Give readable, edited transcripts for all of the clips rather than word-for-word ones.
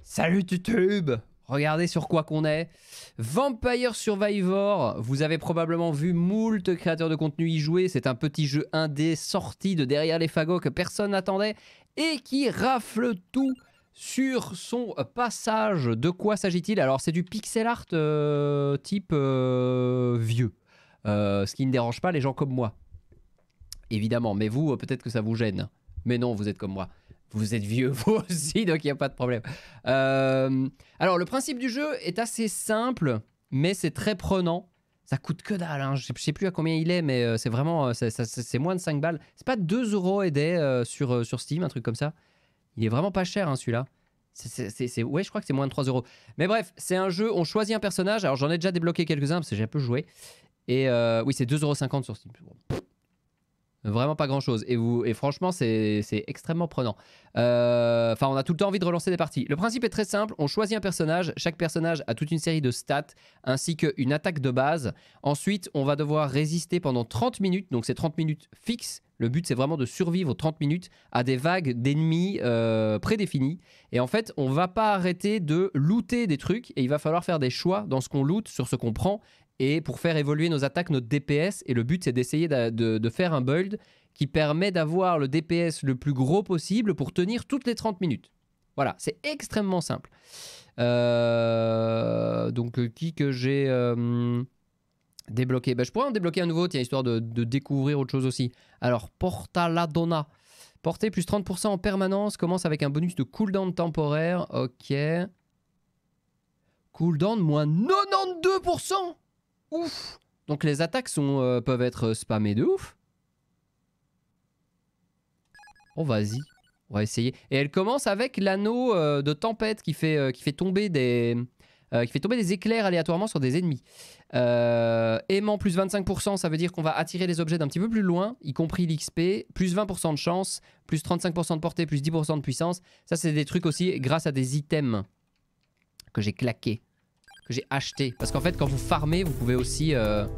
Salut YouTube! Regardez sur quoi qu'on est. Vampire Survivor, vous avez probablement vu moult créateurs de contenu y jouer. C'est un petit jeu indé sorti de derrière les fagots que personne n'attendait et qui rafle tout sur son passage. De quoi s'agit-il? Alors c'est du pixel art type vieux. Ce qui ne dérange pas les gens comme moi. Évidemment, mais vous, peut-être que ça vous gêne. Mais non, vous êtes comme moi. Vous êtes vieux, vous aussi, donc il n'y a pas de problème. Alors, le principe du jeu est assez simple, mais c'est très prenant. Ça coûte que dalle, hein. Je sais plus à combien il est, mais c'est vraiment... c'est moins de 5 balles. C'est pas 2 € et des sur Steam, un truc comme ça. Il est vraiment pas cher, hein, celui-là. Ouais, je crois que c'est moins de 3 €. Mais bref, c'est un jeu, on choisit un personnage. Alors, j'en ai déjà débloqué quelques-uns, parce que j'ai un peu joué. Et oui, c'est 2,50 € sur Steam. Vraiment pas grand chose. Et franchement, c'est extrêmement prenant. Enfin, on a tout le temps envie de relancer des parties. Le principe est très simple. On choisit un personnage. Chaque personnage a toute une série de stats ainsi qu'une attaque de base. Ensuite, on va devoir résister pendant 30 minutes. Donc, c'est 30 minutes fixes. Le but, c'est vraiment de survivre 30 minutes à des vagues d'ennemis prédéfinis. Et en fait, on va pas arrêter de looter des trucs. Et il va falloir faire des choix dans ce qu'on loot, sur ce qu'on prend. Et pour faire évoluer nos attaques, notre DPS. Et le but, c'est d'essayer de faire un build qui permet d'avoir le DPS le plus gros possible pour tenir toutes les 30 minutes. Voilà, c'est extrêmement simple. Donc, qui que j'ai débloqué? Je pourrais en débloquer un nouveau, tiens, histoire de découvrir autre chose aussi. Alors, Portaladona. Portée plus 30% en permanence. Commence avec un bonus de cooldown temporaire. Ok. Cooldown moins 92%. Ouf! Donc les attaques peuvent être spammées de ouf. Oh, vas-y. On va essayer. Et elle commence avec l'anneau de tempête qui fait tomber des éclairs aléatoirement sur des ennemis. Aimant plus 25%, ça veut dire qu'on va attirer les objets d'un petit peu plus loin, y compris l'XP. Plus 20% de chance, plus 35% de portée, plus 10% de puissance. Ça, c'est des trucs aussi grâce à des items que j'ai claqués. Que j'ai acheté. Parce qu'en fait, quand vous farmez, vous pouvez aussi... Ah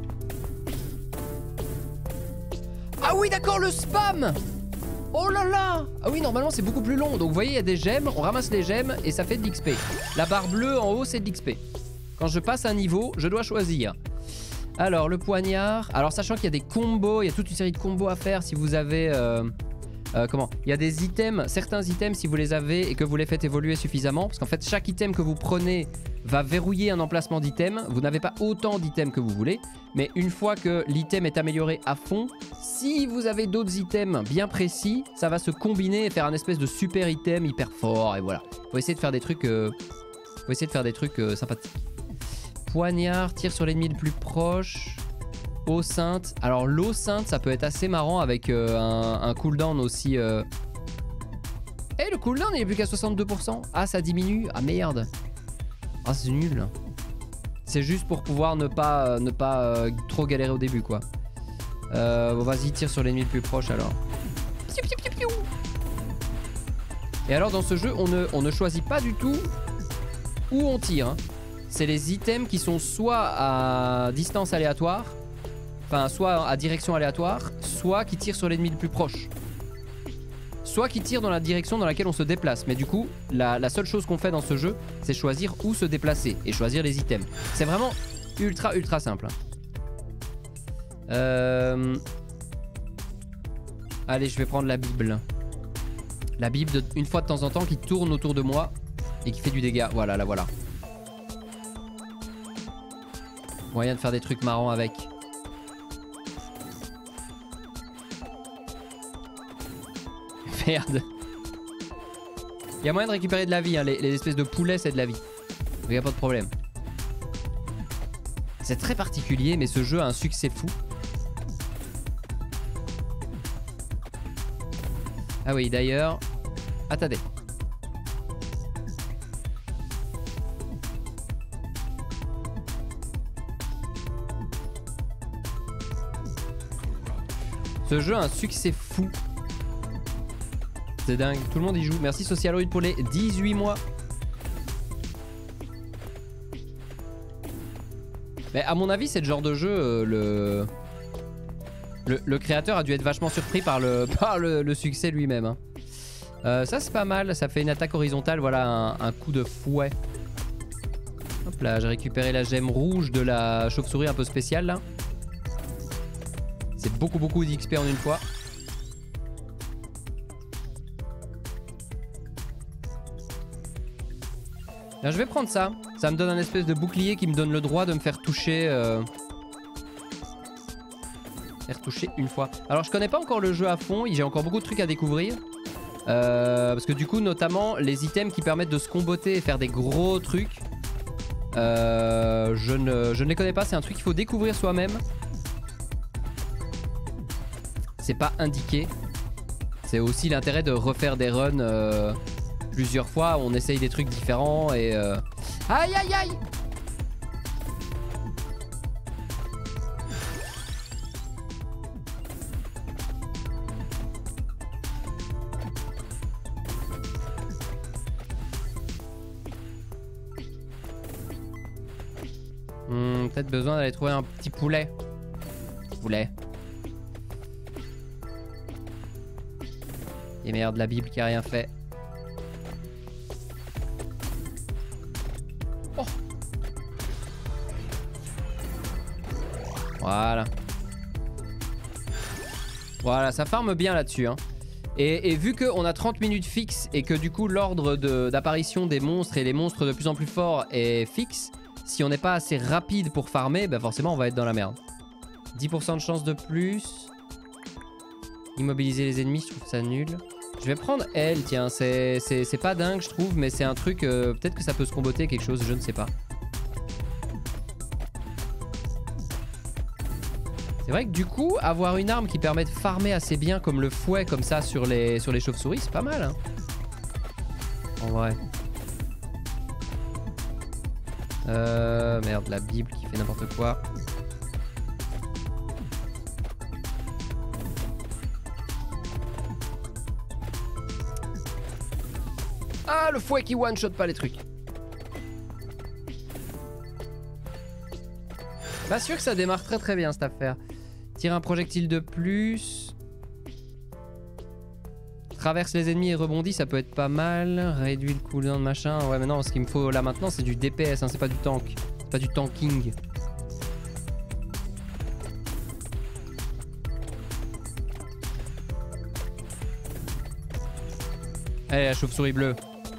oui, d'accord, le spam! Oh là là! Ah oui, normalement, c'est beaucoup plus long. Donc, vous voyez, il y a des gemmes. On ramasse les gemmes et ça fait de l'XP. La barre bleue en haut, c'est de l'XP. Quand je passe un niveau, je dois choisir. Alors, le poignard. Alors, sachant qu'il y a des combos, il y a toute une série de combos à faire si vous avez... il y a des items, certains items, si vous les avez et que vous les faites évoluer suffisamment, parce qu'en fait chaque item que vous prenez va verrouiller un emplacement d'item. Vous n'avez pas autant d'items que vous voulez, mais une fois que l'item est amélioré à fond, si vous avez d'autres items bien précis, ça va se combiner et faire un espèce de super item hyper fort. Et voilà, faut essayer de faire des trucs sympathiques. Poignard, tire sur l'ennemi le plus proche. Eau sainte. Alors l'eau sainte, ça peut être assez marrant avec un cooldown aussi. Eh, le cooldown il est plus qu'à 62%. Ah, ça diminue. Ah merde. Ah, c'est nul. C'est juste pour pouvoir ne pas trop galérer au début, quoi. Bon, vas-y, tire sur l'ennemi le plus proche alors. Et alors dans ce jeu, on ne choisit pas du tout où on tire, hein. C'est les items qui sont soit à distance aléatoire, enfin, soit à direction aléatoire, soit qui tire sur l'ennemi le plus proche. Soit qui tire dans la direction dans laquelle on se déplace. Mais du coup, la seule chose qu'on fait dans ce jeu, c'est choisir où se déplacer et choisir les items. C'est vraiment ultra simple. Allez, je vais prendre la Bible. La Bible, une fois de temps en temps, qui tourne autour de moi et qui fait du dégât. Voilà, la voilà. Moyen de faire des trucs marrants avec. Merde. Il y a moyen de récupérer de la vie, hein. Les espèces de poulets, c'est de la vie. Il n'y a pas de problème. C'est très particulier, mais ce jeu a un succès fou. Ah oui, d'ailleurs... Attendez. Ce jeu a un succès fou. C'est dingue, tout le monde y joue. Merci Socialoid pour les 18 mois. Mais à mon avis, c'est le genre de jeu, le créateur a dû être vachement surpris par le succès lui-même, hein. Ça c'est pas mal, ça fait une attaque horizontale, voilà un coup de fouet. Hop là, j'ai récupéré la gemme rouge de la chauve-souris un peu spéciale là. C'est beaucoup d'XP en une fois. Là, je vais prendre ça. Ça me donne un espèce de bouclier qui me donne le droit de me faire toucher. Faire toucher une fois. Alors, je connais pas encore le jeu à fond. J'ai encore beaucoup de trucs à découvrir. Parce que du coup, notamment, les items qui permettent de se comboter et faire des gros trucs. Je ne les connais pas. C'est un truc qu'il faut découvrir soi-même. C'est pas indiqué. C'est aussi l'intérêt de refaire des runs plusieurs fois. On essaye des trucs différents et... Aïe aïe aïe! Peut-être besoin d'aller trouver un petit poulet. Poulet. Et merde, la Bible qui a rien fait. Oh. Voilà. Voilà, ça farme bien là-dessus. Hein. Et vu qu'on a 30 minutes fixes et que du coup l'ordre d'apparition des monstres et les monstres de plus en plus forts est fixe, si on n'est pas assez rapide pour farmer, bah forcément on va être dans la merde. 10% de chance de plus. Immobiliser les ennemis, je trouve ça nul. Je vais prendre elle, tiens, c'est pas dingue je trouve, mais c'est un truc, peut-être que ça peut se comboter quelque chose, je ne sais pas. C'est vrai que du coup, avoir une arme qui permet de farmer assez bien comme le fouet comme ça sur les chauves-souris, c'est pas mal. Hein. En vrai. Merde, la Bible qui fait n'importe quoi. Ah, le fouet qui one-shot pas les trucs. Pas sûr que ça démarre très bien cette affaire. Tire un projectile de plus. Traverse les ennemis et rebondit, ça peut être pas mal. Réduit le cooldown machin. Ouais mais non, ce qu'il me faut là maintenant c'est du DPS, hein, c'est pas du tank. C'est pas du tanking. Allez la chauve-souris bleue.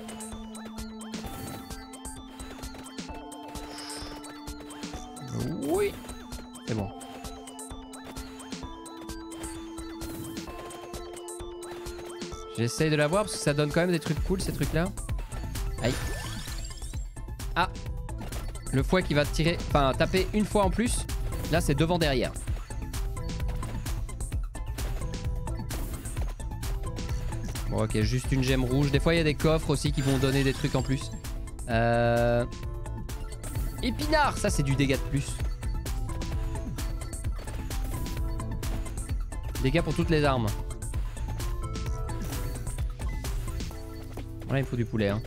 Oui. C'est bon. J'essaye de la voir parce que ça donne quand même des trucs cool ces trucs là. Aïe. Ah. Le fouet qui va tirer, enfin taper une fois en plus. Là c'est devant derrière. Bon ok, juste une gemme rouge. Des fois il y a des coffres aussi qui vont donner des trucs en plus. Épinard, ça c'est du dégât de plus. Dégâts pour toutes les armes. Là il me faut du poulet hein.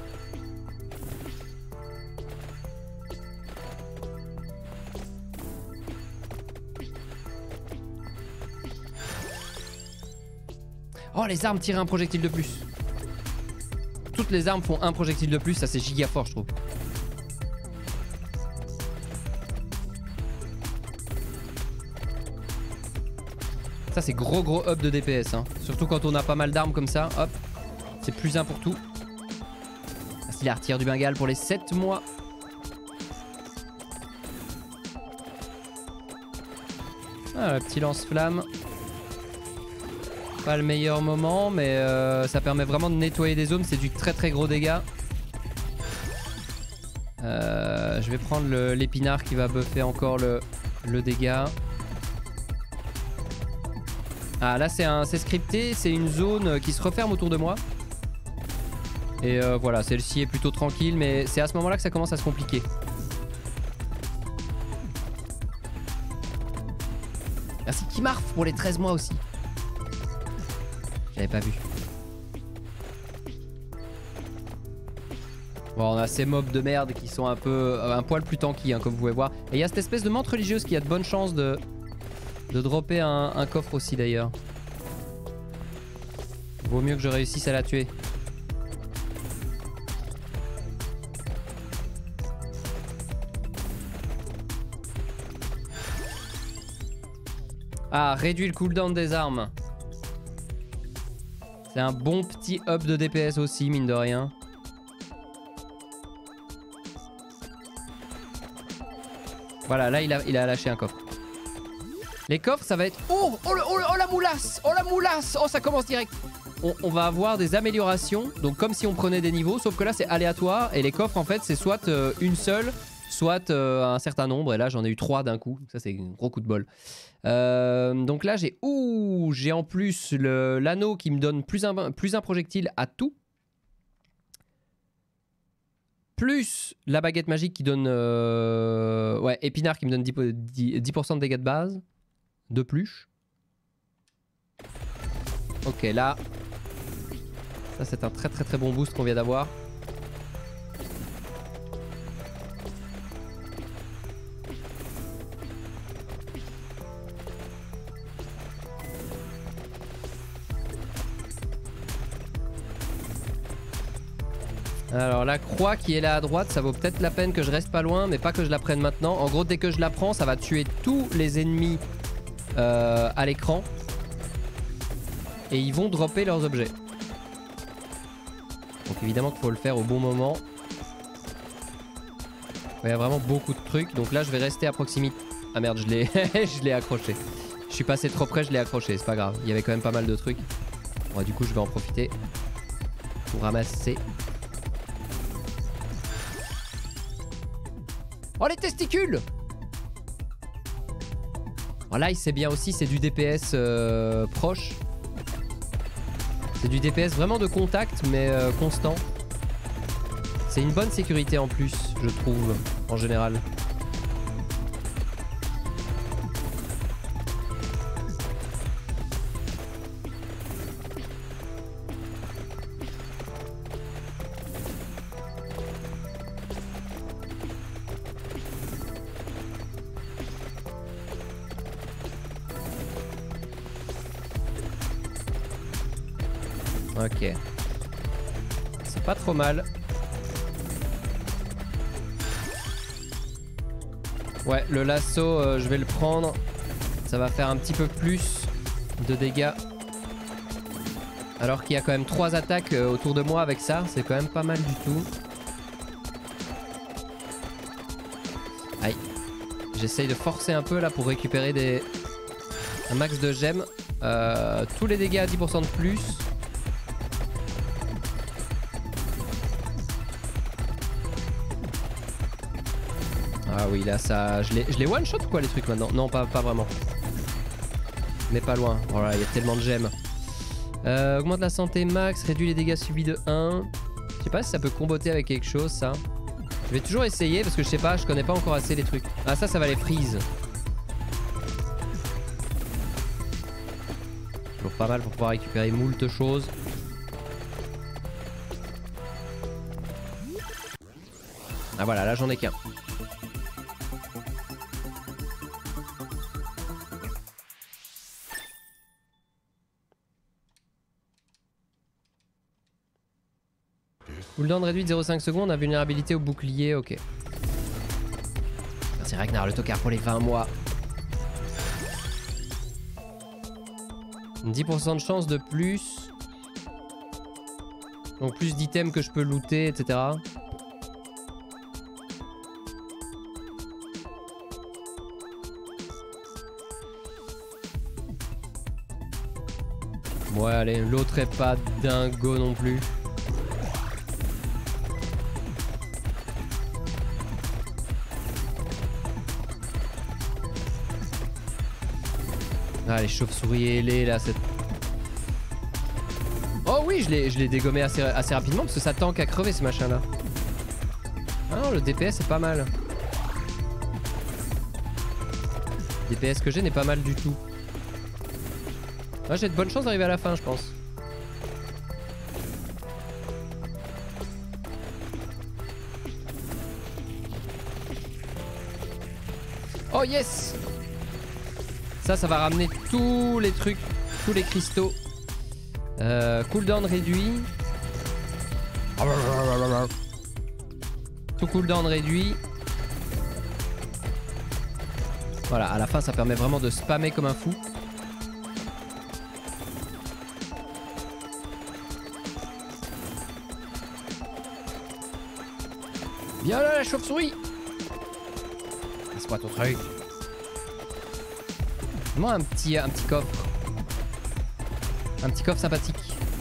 Oh les armes tirent un projectile de plus. Toutes les armes font un projectile de plus, ça c'est giga fort je trouve. Ça c'est gros up de DPS hein. Surtout quand on a pas mal d'armes comme ça, hop. C'est plus un pour tout. Merci la retire du Bengale pour les 7 mois. Ah, le petit lance-flamme. Pas le meilleur moment, mais ça permet vraiment de nettoyer des zones. C'est du très gros dégât. Je vais prendre l'épinard qui va buffer encore le dégât. Ah là c'est scripté, c'est une zone qui se referme autour de moi. Et voilà, celle-ci est plutôt tranquille, mais c'est à ce moment-là que ça commence à se compliquer. Merci Kimarf pour les 13 mois aussi. J'avais pas vu. Bon, on a ces mobs de merde qui sont un poil plus tanky, hein, comme vous pouvez voir. Et il y a cette espèce de menthe religieuse qui a de bonnes chances de dropper un coffre aussi d'ailleurs. Vaut mieux que je réussisse à la tuer. Ah, réduit le cooldown des armes. C'est un bon petit up de DPS aussi, mine de rien. Voilà, là il a lâché un coffre. Les coffres, ça va être... Oh, la moulasse. Oh la moulasse. Oh, ça commence direct. On va avoir des améliorations. Donc comme si on prenait des niveaux. Sauf que là, c'est aléatoire. Et les coffres, en fait, c'est soit une seule, soit un certain nombre. Et là, j'en ai eu 3 d'un coup. Ça, c'est un gros coup de bol. Donc là, j'ai... Ouh, j'ai en plus l'anneau qui me donne plus un projectile à tout. Plus la baguette magique qui donne... Ouais, épinard qui me donne 10% de dégâts de base. De plus. Ok, là. Ça, c'est un très très très bon boost qu'on vient d'avoir. Alors la croix qui est là à droite, ça vaut peut-être la peine que je reste pas loin, mais pas que je la prenne maintenant. En gros, dès que je la prends, ça va tuer tous les ennemis à l'écran. Et ils vont dropper leurs objets. Donc évidemment qu'il faut le faire au bon moment. Il y a vraiment beaucoup de trucs. Donc là, je vais rester à proximité. Ah merde, je l'ai accroché. Je suis passé trop près, je l'ai accroché. C'est pas grave. Il y avait quand même pas mal de trucs. Bon, du coup, je vais en profiter pour ramasser. Oh, les testicules! Bon, là, c'est bien aussi, c'est du DPS proche. C'est du DPS vraiment de contact, mais constant. C'est une bonne sécurité en plus, je trouve, en général. Ok. C'est pas trop mal. Ouais, le lasso, je vais le prendre. Ça va faire un petit peu plus de dégâts. Alors qu'il y a quand même 3 attaques autour de moi avec ça. C'est quand même pas mal du tout. Aïe. J'essaye de forcer un peu là pour récupérer un max de gemmes. Tous les dégâts à 10% de plus. Ah oui, là ça... Je les one shot ou quoi les trucs maintenant? Non, pas vraiment. Mais pas loin. Voilà, il y a tellement de gemmes. Augmente la santé max, réduit les dégâts subis de 1. Je sais pas si ça peut comboter avec quelque chose ça. Je vais toujours essayer parce que je sais pas, je connais pas encore assez les trucs. Ah ça va les freeze. Toujours pas mal pour pouvoir récupérer moult choses. Ah voilà, là j'en ai qu'un. Cooldown réduit de 0,5 secondes, invulnérabilité au bouclier, ok. Merci Ragnar, le tocard pour les 20 mois. 10% de chance de plus. Donc plus d'items que je peux looter, etc. Ouais, allez, l'autre est pas dingo non plus. Ah, les chauves-souris ailées là, c'est... Oh oui, je l'ai dégommé assez rapidement parce que ça tank à crever ce machin là. Ah non, le DPS est pas mal. Le DPS que j'ai n'est pas mal du tout. Ah, j'ai de bonnes chances d'arriver à la fin, je pense. Oh yes! Ça va ramener tous les trucs, tous les cristaux. Cooldown réduit. Tout cooldown réduit. Voilà, à la fin ça permet vraiment de spammer comme un fou. Viens là la chauve-souris. Laisse-moi ton truc. Moi un petit coffre. Un petit coffre sympathique.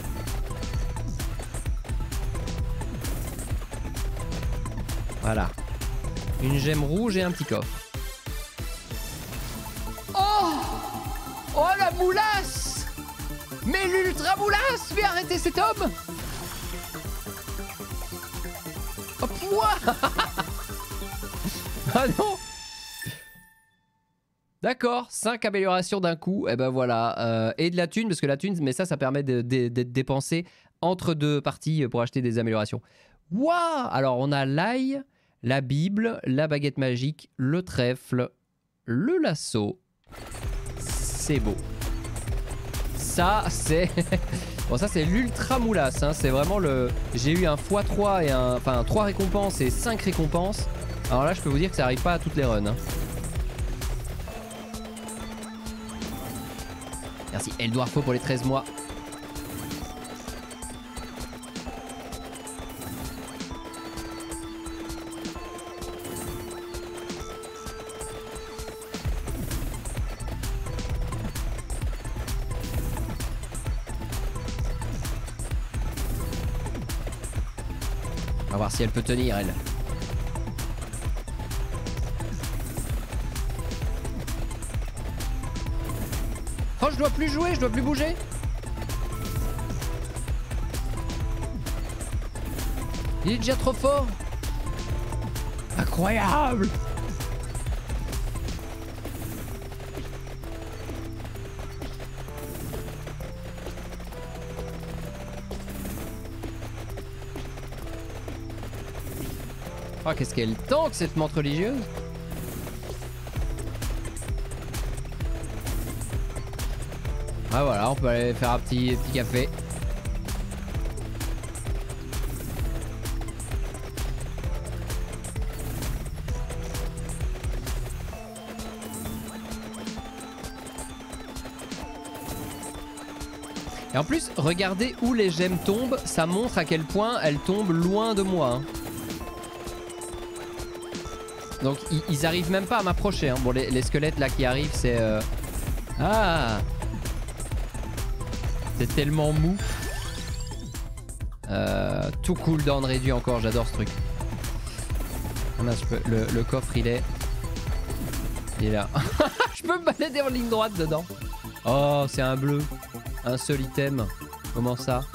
Voilà. Une gemme rouge et un petit coffre. Oh! Oh la moulasse! Mais l'ultra moulasse! Mais arrêtez cet homme! Oh pouah! Ah non! D'accord, 5 améliorations d'un coup, et ben voilà. Et de la thune, parce que la thune, mais ça permet d'être dépensé entre deux parties pour acheter des améliorations. Waouh! Alors on a l'ail, la Bible, la baguette magique, le trèfle, le lasso. C'est beau. Ça, c'est... Bon, ça, c'est l'ultra moulasse. Hein. C'est vraiment le... J'ai eu un x3 et un... Enfin, 3 récompenses et 5 récompenses. Alors là, je peux vous dire que ça arrive pas à toutes les runs. Hein. Merci Eldwarfo pour les 13 mois. On va voir si elle peut tenir, elle. Oh, je dois plus jouer, je dois plus bouger. Il est déjà trop fort. Incroyable. Oh, qu'est-ce qu'elle tank cette menthe religieuse. Ah voilà, on peut aller faire un petit café. Et en plus, regardez où les gemmes tombent, ça montre à quel point elles tombent loin de moi. Hein. Donc ils arrivent même pas à m'approcher. Hein. Bon, les squelettes là qui arrivent, c'est... Ah! C'est tellement mou. Tout cooldown réduit encore, j'adore ce truc. Ah mince, le coffre il est là. Je peux me balader en ligne droite dedans. Oh, c'est un bleu. Un seul item. Comment ça?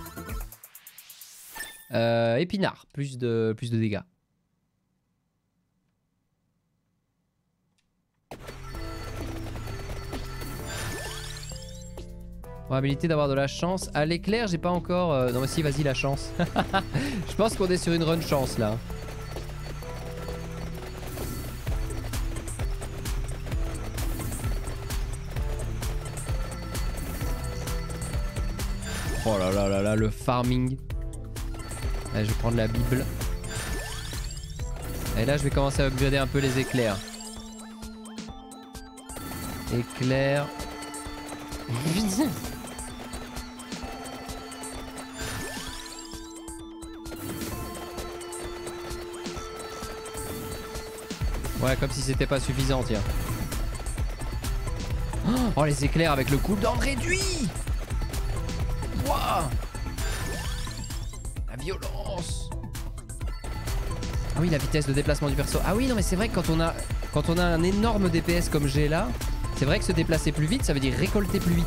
Épinard, plus de dégâts. Probabilité d'avoir de la chance. À l'éclair, j'ai pas encore... Non mais si, vas-y, la chance. Je pense qu'on est sur une run chance là. Oh là là là là, le farming. Allez, je vais prendre la Bible. Et là, je vais commencer à upgrader un peu les éclairs. Éclair. Ouais, comme si c'était pas suffisant, tiens. Oh, les éclairs avec le cooldown réduit. Wouah. La violence. Ah oui, la vitesse de déplacement du perso. Ah oui, non mais c'est vrai que quand on a un énorme DPS comme j'ai là, c'est vrai que se déplacer plus vite, ça veut dire récolter plus vite.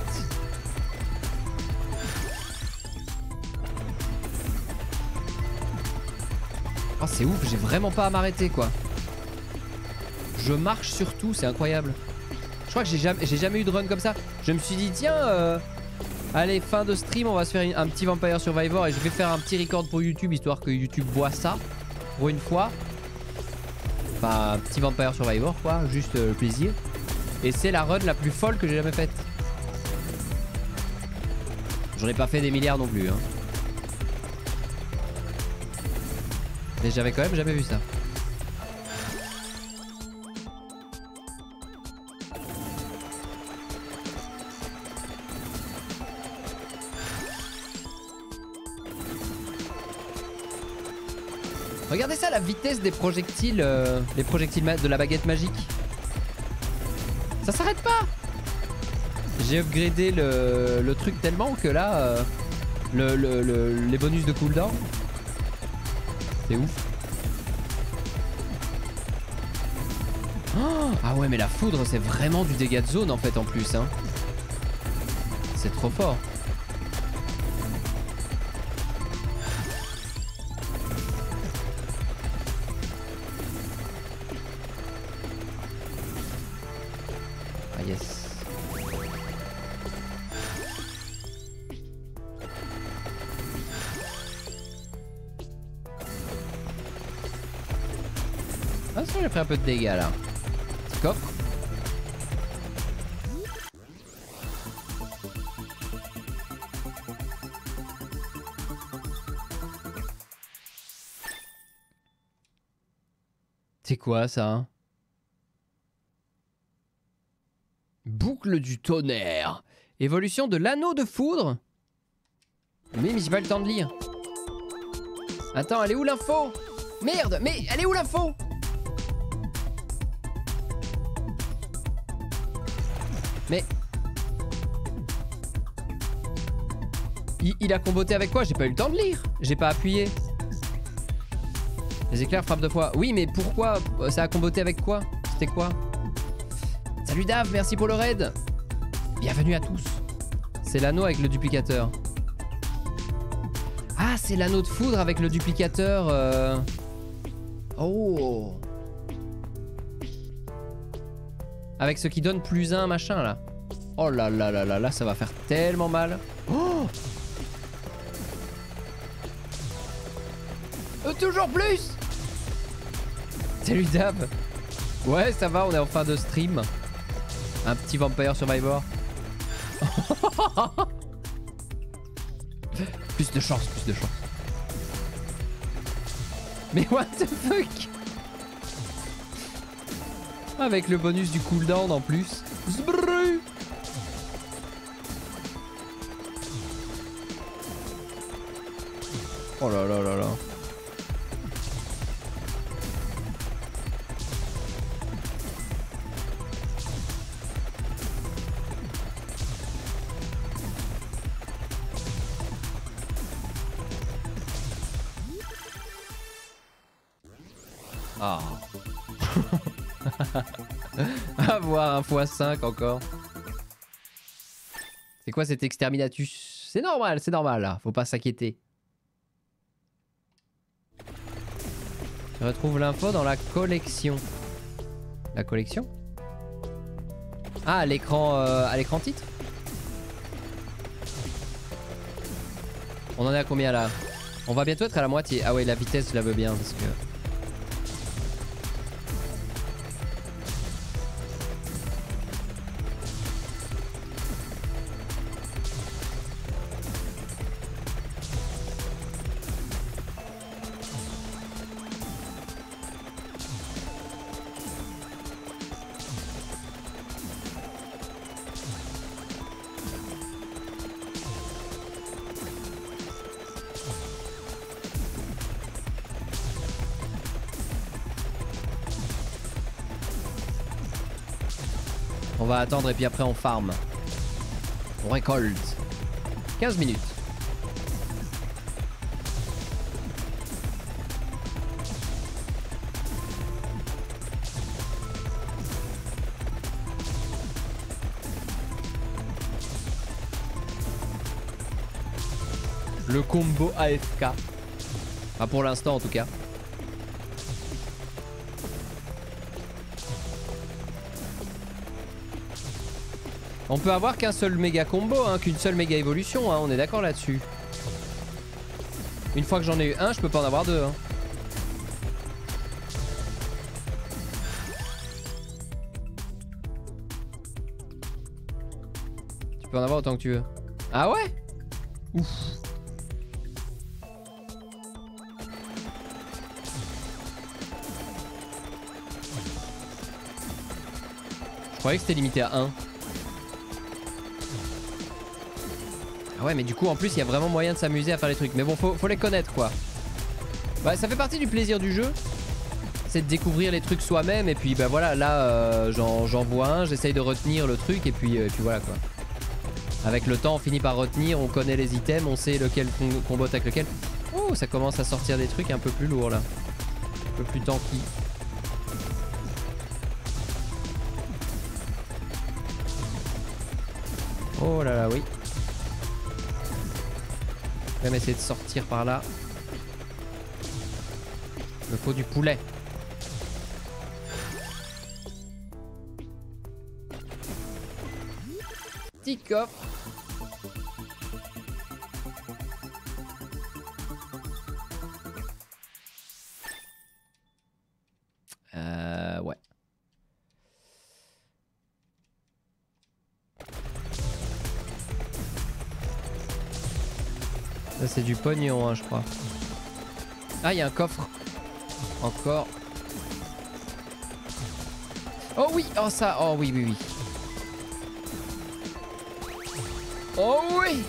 Oh, c'est ouf, j'ai vraiment pas à m'arrêter, quoi. Je marche sur tout, c'est incroyable. Je crois que j'ai jamais eu de run comme ça. Je me suis dit, tiens, allez, fin de stream, on va se faire un petit Vampire Survivor et je vais faire un petit record pour YouTube, histoire que YouTube voit ça, pour une fois. Enfin, un petit Vampire Survivor, quoi, juste le plaisir. Et c'est la run la plus folle que j'ai jamais faite. J'en ai pas fait des milliards non plus. Hein. Mais j'avais quand même jamais vu ça. Regardez ça, la vitesse des projectiles, les projectiles de la baguette magique. Ça s'arrête pas. J'ai upgradé le truc tellement que là, les bonus de cooldown, c'est ouf. Oh, ah ouais, mais la foudre, c'est vraiment du dégât de zone en fait en plus. Hein. C'est trop fort. Ah yes. Ah ça, j'ai pris un peu de dégâts là. Petit coffre. C'est quoi ça? Boucle du tonnerre. Évolution de l'anneau de foudre. Mais j'ai pas le temps de lire. Attends, elle est où l'info? Merde, mais elle est où l'info? Mais... Il a comboté avec quoi? J'ai pas eu le temps de lire. J'ai pas appuyé. Les éclairs frappent 2 fois. Oui, mais pourquoi? Ça a comboté avec quoi? C'était quoi? Salut Dave, merci pour le raid. Bienvenue à tous. C'est l'anneau avec le duplicateur. Ah, c'est l'anneau de foudre avec le duplicateur. Oh. Avec ce qui donne +1 machin là. Oh là là là là là, ça va faire tellement mal. Oh. Toujours plus. Salut Dave. Ouais, ça va, on est en fin de stream. Un petit Vampire Survivor. Plus de chance, plus de chance. Mais what the fuck? Avec le bonus du cooldown en plus. Zbrrr. Oh là là là là. Ah. Avoir un x5 encore. C'est quoi cet exterminatus? C'est normal là, faut pas s'inquiéter. Je retrouve l'info dans la collection. La collection? Ah, à l'écran titre? On en est à combien là? On va bientôt être à la moitié. Ah ouais, la vitesse je la veux bien parce que... On va attendre et puis après on farm. On récolte. 15 minutes. Le combo AFK. Enfin pour l'instant en tout cas. On peut avoir qu'un seul méga combo, hein, qu'une seule méga évolution, hein, on est d'accord là-dessus. Une fois que j'en ai eu un, je peux pas en avoir deux. Hein. Tu peux en avoir autant que tu veux. Ah ouais? Ouf. Je croyais que c'était limité à 1. Ah ouais, mais du coup, en plus, il y a vraiment moyen de s'amuser à faire les trucs. Mais bon, faut les connaître, quoi. Bah, ça fait partie du plaisir du jeu. C'est de découvrir les trucs soi-même. Et puis, bah voilà, là, j'en vois un, j'essaye de retenir le truc. Et puis voilà, quoi. Avec le temps, on finit par retenir, on connaît les items, on sait lequel combote avec lequel. Oh, ça commence à sortir des trucs un peu plus lourds, là. Un peu plus tanky. Oh là là, oui. Je vais même essayer de sortir par là. Il me faut du poulet. Petit coffre. Ouais. Ça c'est du pognon, hein, je crois. Ah, il y a un coffre. Encore. Oh oui, oh ça, oh oui, oui, oui. Oh oui.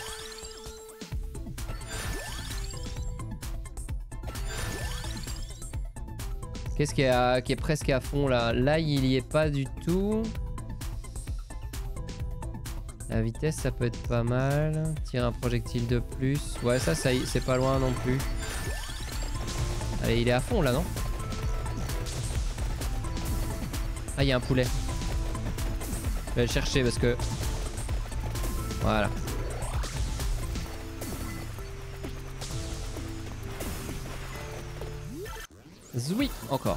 Qu'est-ce qui est presque à fond là? Là, il y est pas du tout. La vitesse, ça peut être pas mal. Tire un projectile de plus. Ouais, ça c'est pas loin non plus. Allez, il est à fond là, non? Ah, il y a un poulet. Je vais le chercher parce que... Voilà. Zoui, encore.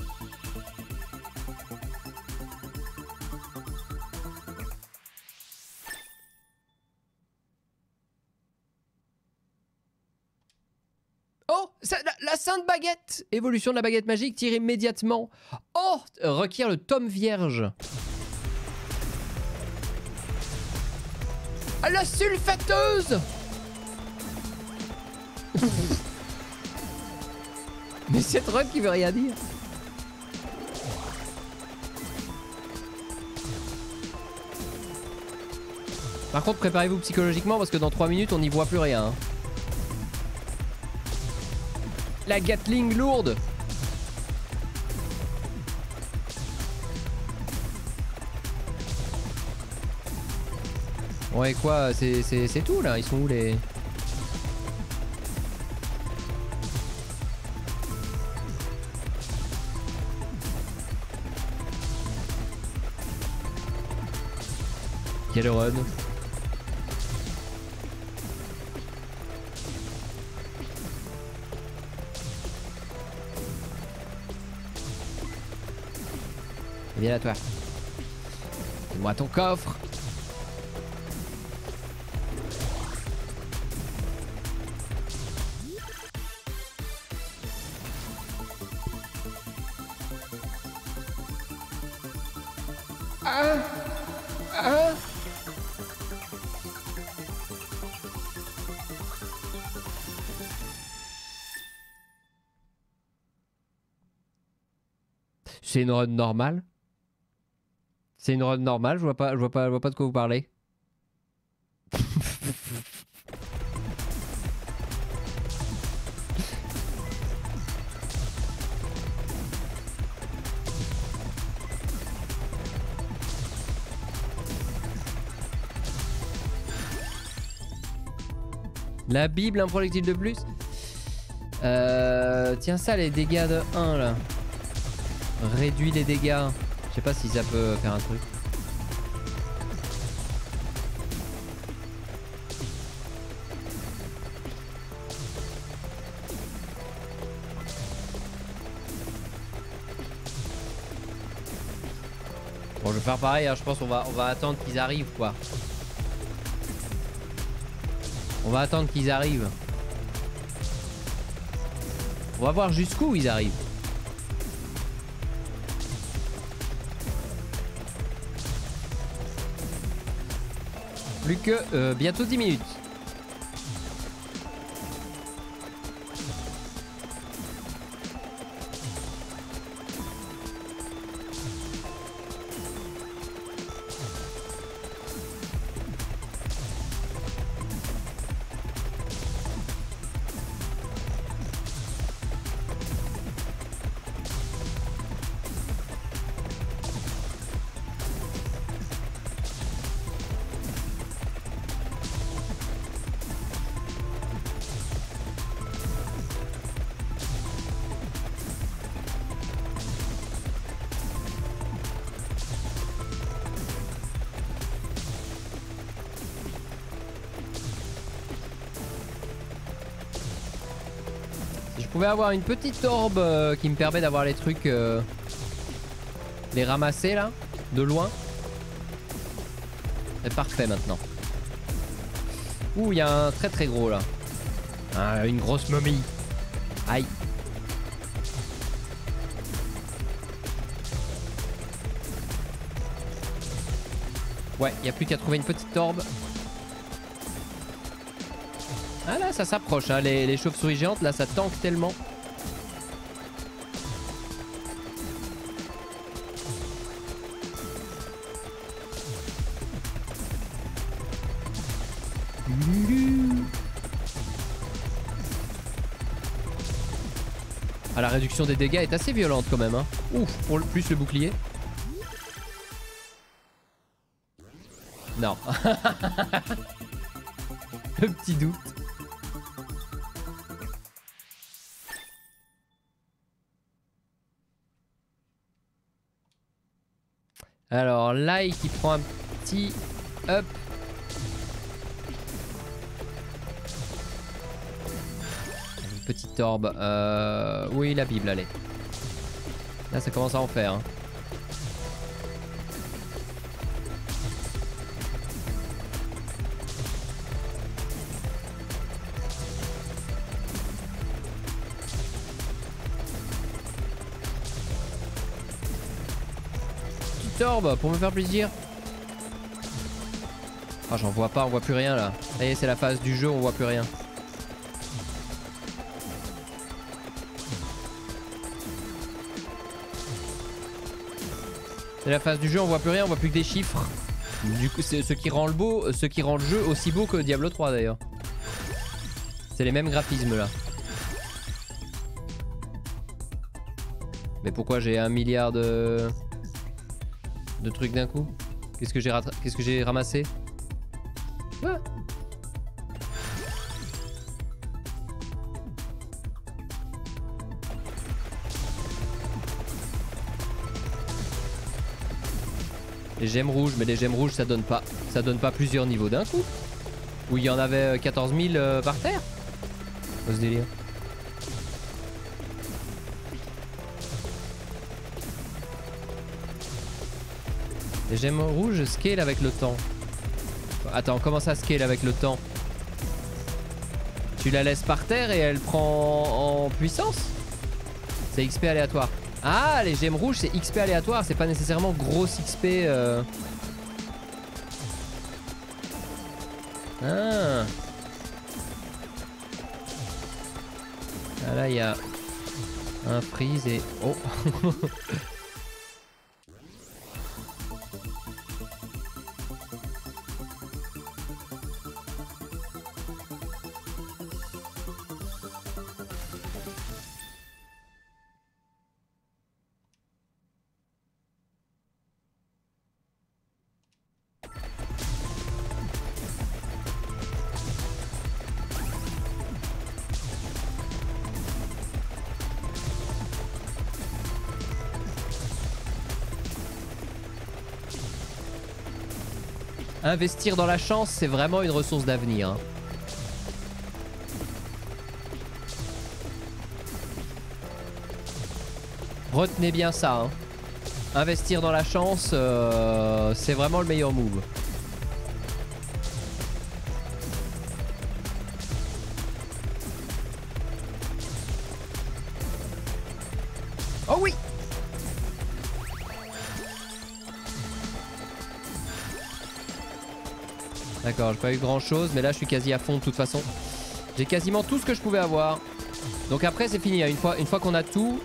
Oh, la sainte baguette. Évolution de la baguette magique, tire immédiatement. Oh, requiert le tome vierge. Ah, la sulfateuse. Mais cette run qui veut rien dire. Par contre, préparez-vous psychologiquement parce que dans 3 minutes, on n'y voit plus rien. Hein. La Gatling lourde. Ouais, quoi, c'est tout là. Ils sont où les... Quel run. Viens là, toi. Donne-moi ton coffre. C'est une run normale. C'est une run normale, je vois pas de quoi vous parlez. La Bible, un projectile de plus. Tiens ça, les dégâts de 1 là. Réduit les dégâts. Je sais pas si ça peut faire un truc. Bon, je vais faire pareil, hein. Je pense qu'on va attendre qu'ils arrivent quoi. On va attendre qu'ils arrivent. On va voir jusqu'où ils arrivent. Plus que bientôt 10 minutes. pouvais avoir une petite orbe qui me permet d'avoir les trucs... les ramasser là, de loin. C'est parfait maintenant. Ouh, il y a un très très gros là. Ah, une grosse momie. Aïe. Ouais, il n'y a plus qu'à trouver une petite orbe. Ah là, ça s'approche, hein. Les chauves-souris géantes, là, ça tank tellement. Ah, la réduction des dégâts est assez violente quand même, hein. Ouf, pour plus le bouclier. Non. Le petit doute. Alors, Lai qui prend un petit up. Une petite orbe. Oui, la Bible, allez. Là, ça commence à en faire. Hein. Orbe pour me faire plaisir. Ah, j'en vois pas, on voit plus rien là. Ça y est, c'est la phase du jeu, on voit plus rien. C'est la phase du jeu, on voit plus rien, on voit plus que des chiffres. Du coup, c'est ce qui rend le jeu aussi beau que Diablo 3 d'ailleurs. C'est les mêmes graphismes là. Mais pourquoi j'ai 1 milliard de trucs d'un coup? Qu'est-ce que j'ai ramassé? Ah. Les gemmes rouges, mais les gemmes rouges ça donne pas plusieurs niveaux d'un coup. Où il y en avait 14 000 par terre. Quoi ce délire? Les gemmes rouges scale avec le temps. Attends, comment ça scale avec le temps? Tu la laisses par terre et elle prend en puissance? C'est XP aléatoire. Ah, les gemmes rouges c'est XP aléatoire, c'est pas nécessairement grosse XP. Ah. Ah là il y a un freeze et... Oh. Investir dans la chance, c'est vraiment une ressource d'avenir. Hein. Retenez bien ça. Hein. Investir dans la chance, c'est vraiment le meilleur move. Oh oui! D'accord, j'ai pas eu grand chose, mais là je suis quasi à fond de toute façon. J'ai quasiment tout ce que je pouvais avoir. Donc après c'est fini, une fois qu'on a tout,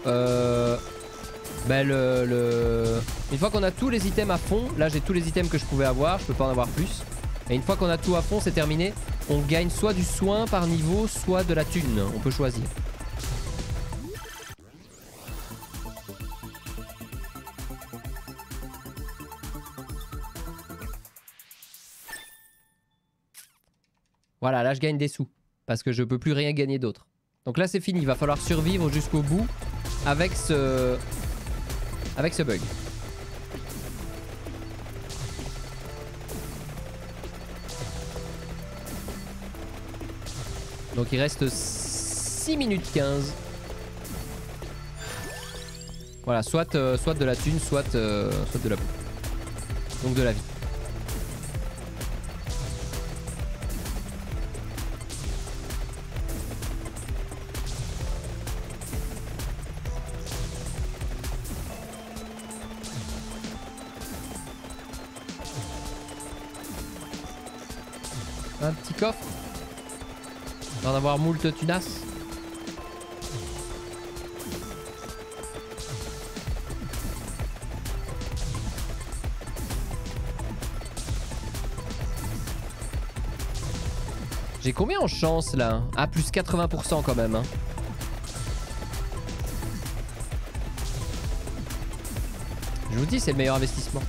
une fois qu'on a tous les items à fond, là j'ai tous les items que je pouvais avoir, je peux pas en avoir plus. Et une fois qu'on a tout à fond, c'est terminé. On gagne soit du soin par niveau, soit de la thune, on peut choisir. Voilà, là je gagne des sous. Parce que je peux plus rien gagner d'autre. Donc là c'est fini, il va falloir survivre jusqu'au bout avec ce bug. Donc il reste 6 minutes 15. Voilà, soit de la thune, soit de la boue. Donc de la vie. Un petit coffre. D'en avoir moult tunas. J'ai combien en chance là? Ah, plus 80% quand même. Hein. Je vous dis, c'est le meilleur investissement.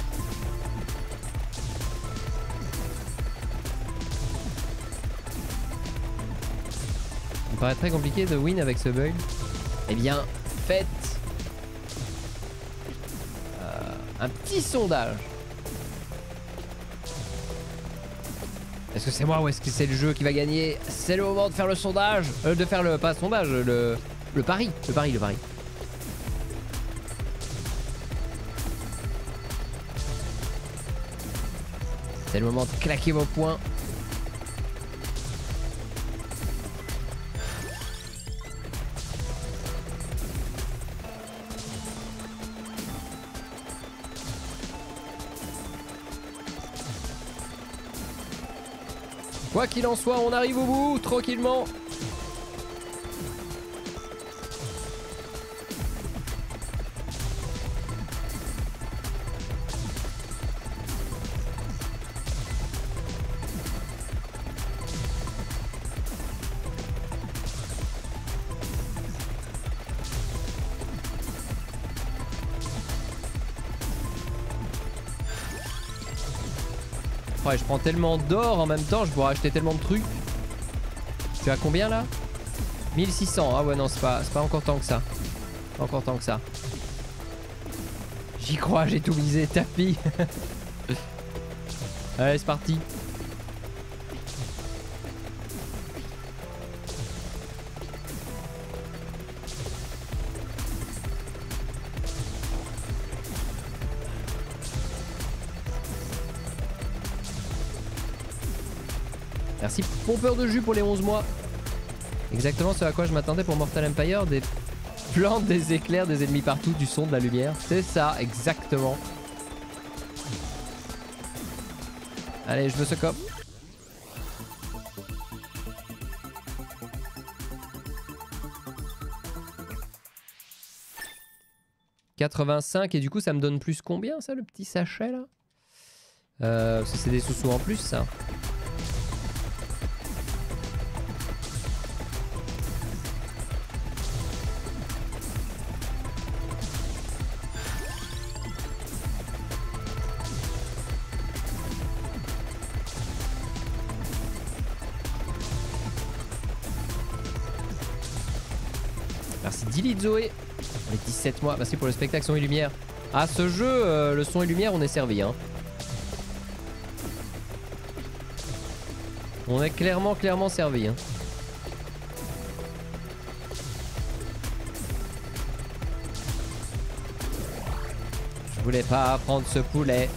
Il me paraît très compliqué de win avec ce build. Eh bien, faites un petit sondage. Est-ce que c'est moi ou est-ce que c'est le jeu qui va gagner? C'est le moment de faire le sondage. De faire le... pas le sondage, le pari. Le pari. C'est le moment de claquer vos poings. Quoi qu'il en soit, on arrive au bout, tranquillement. Ouais, je prends tellement d'or en même temps, je pourrais acheter tellement de trucs. Tu as combien là? 1600. Ah ouais, non, c'est pas encore tant que ça. Pas encore tant que ça. J'y crois, j'ai tout misé, tapis. Allez, c'est parti. Merci pompeur de jus pour les 11 mois. Exactement ce à quoi je m'attendais pour Mortal Empire. Des plantes, des éclairs, des ennemis partout, du son, de la lumière. C'est ça, exactement. Allez, je me secope. « 85 et du coup ça me donne plus combien ça le petit sachet là? Parce que c'est des sous-sous en plus ça. Merci Dilly Zoé. Les 17 mois. Merci pour le spectacle son et lumière. Ah, ce jeu, le son et lumière, on est servi. Hein. On est clairement servi. Hein. Je voulais pas prendre ce poulet.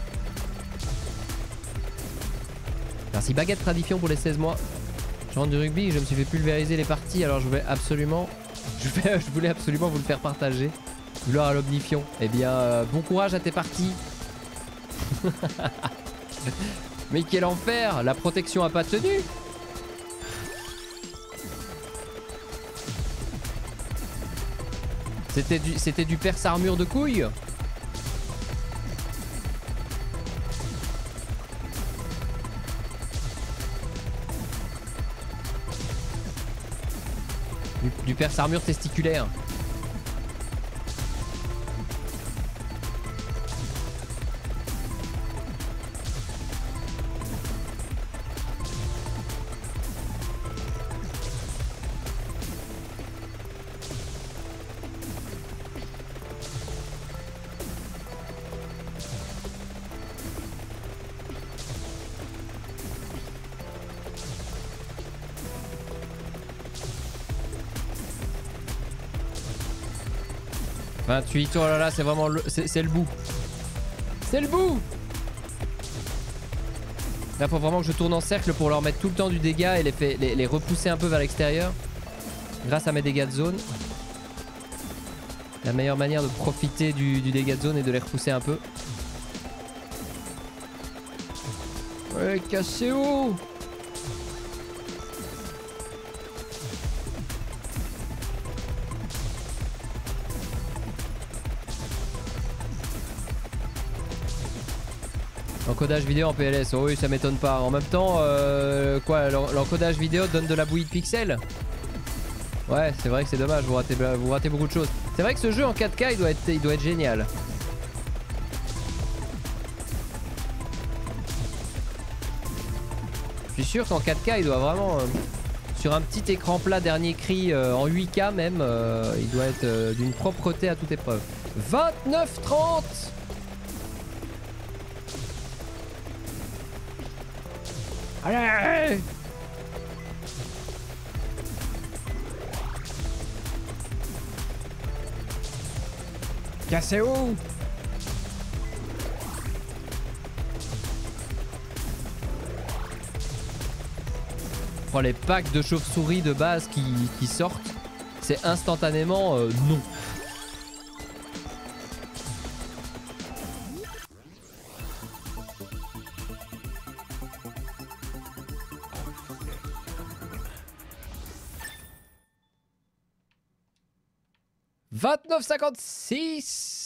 Merci Baguette Tradition pour les 16 mois. Je rentre du rugby, je me suis fait pulvériser les parties, alors je voulais absolument... Je voulais absolument vous le faire partager. Gloire à l'omnifion. Eh bien, bon courage à tes parties. Mais quel enfer! La protection a pas tenu. C'était du perce armure de couilles. Du perce armure testiculaire. 28, oh là là, c'est vraiment c'est le bout. C'est le bout. Là, faut vraiment que je tourne en cercle pour leur mettre tout le temps du dégât et les repousser un peu vers l'extérieur. Grâce à mes dégâts de zone. La meilleure manière de profiter du dégât de zone est de les repousser un peu. Ouais, cassez-vous! L'encodage vidéo en PLS, oh oui, ça m'étonne pas. En même temps, quoi, l'encodage vidéo donne de la bouillie de pixels? Ouais, c'est vrai que c'est dommage, vous ratez beaucoup de choses. C'est vrai que ce jeu en 4K, il doit être génial. Je suis sûr qu'en 4K, il doit vraiment... sur un petit écran plat dernier cri, en 8K même, il doit être d'une propreté à toute épreuve. 29-30. Allez! Cassez-vous! Oh, les packs de chauves-souris de base qui sortent, c'est instantanément non. « 29,56 »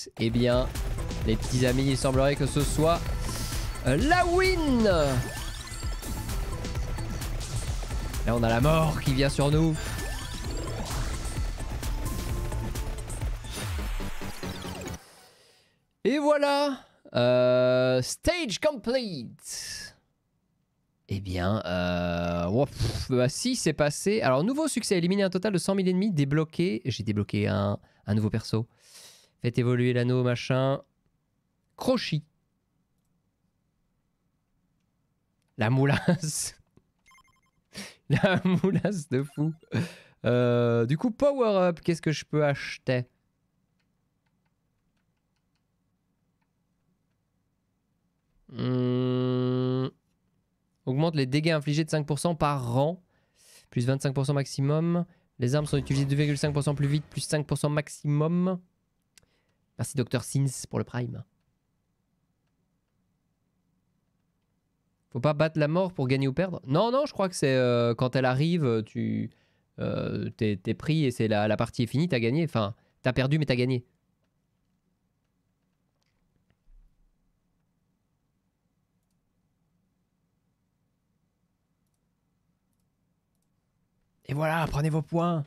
Eh bien, les petits amis, il semblerait que ce soit la win. Là, on a la mort qui vient sur nous. Et voilà, stage complete. Eh bien, si c'est passé. Alors, nouveau succès, éliminer un total de 100 000 ennemis, débloqué. J'ai débloqué un nouveau perso. Faites évoluer l'anneau, machin. Crochy. La moulasse. La moulasse de fou. Du coup, power up, qu'est-ce que je peux acheter? Augmente les dégâts infligés de 5% par rang. Plus 25% maximum. Les armes sont utilisées 2,5% plus vite. Plus 5% maximum. Merci Dr Sins pour le prime. Faut pas battre la mort pour gagner ou perdre? Non, non, je crois que c'est quand elle arrive, t'es pris et c'est la partie est finie, t'as gagné. Enfin, t'as perdu mais t'as gagné. Et voilà, prenez vos points.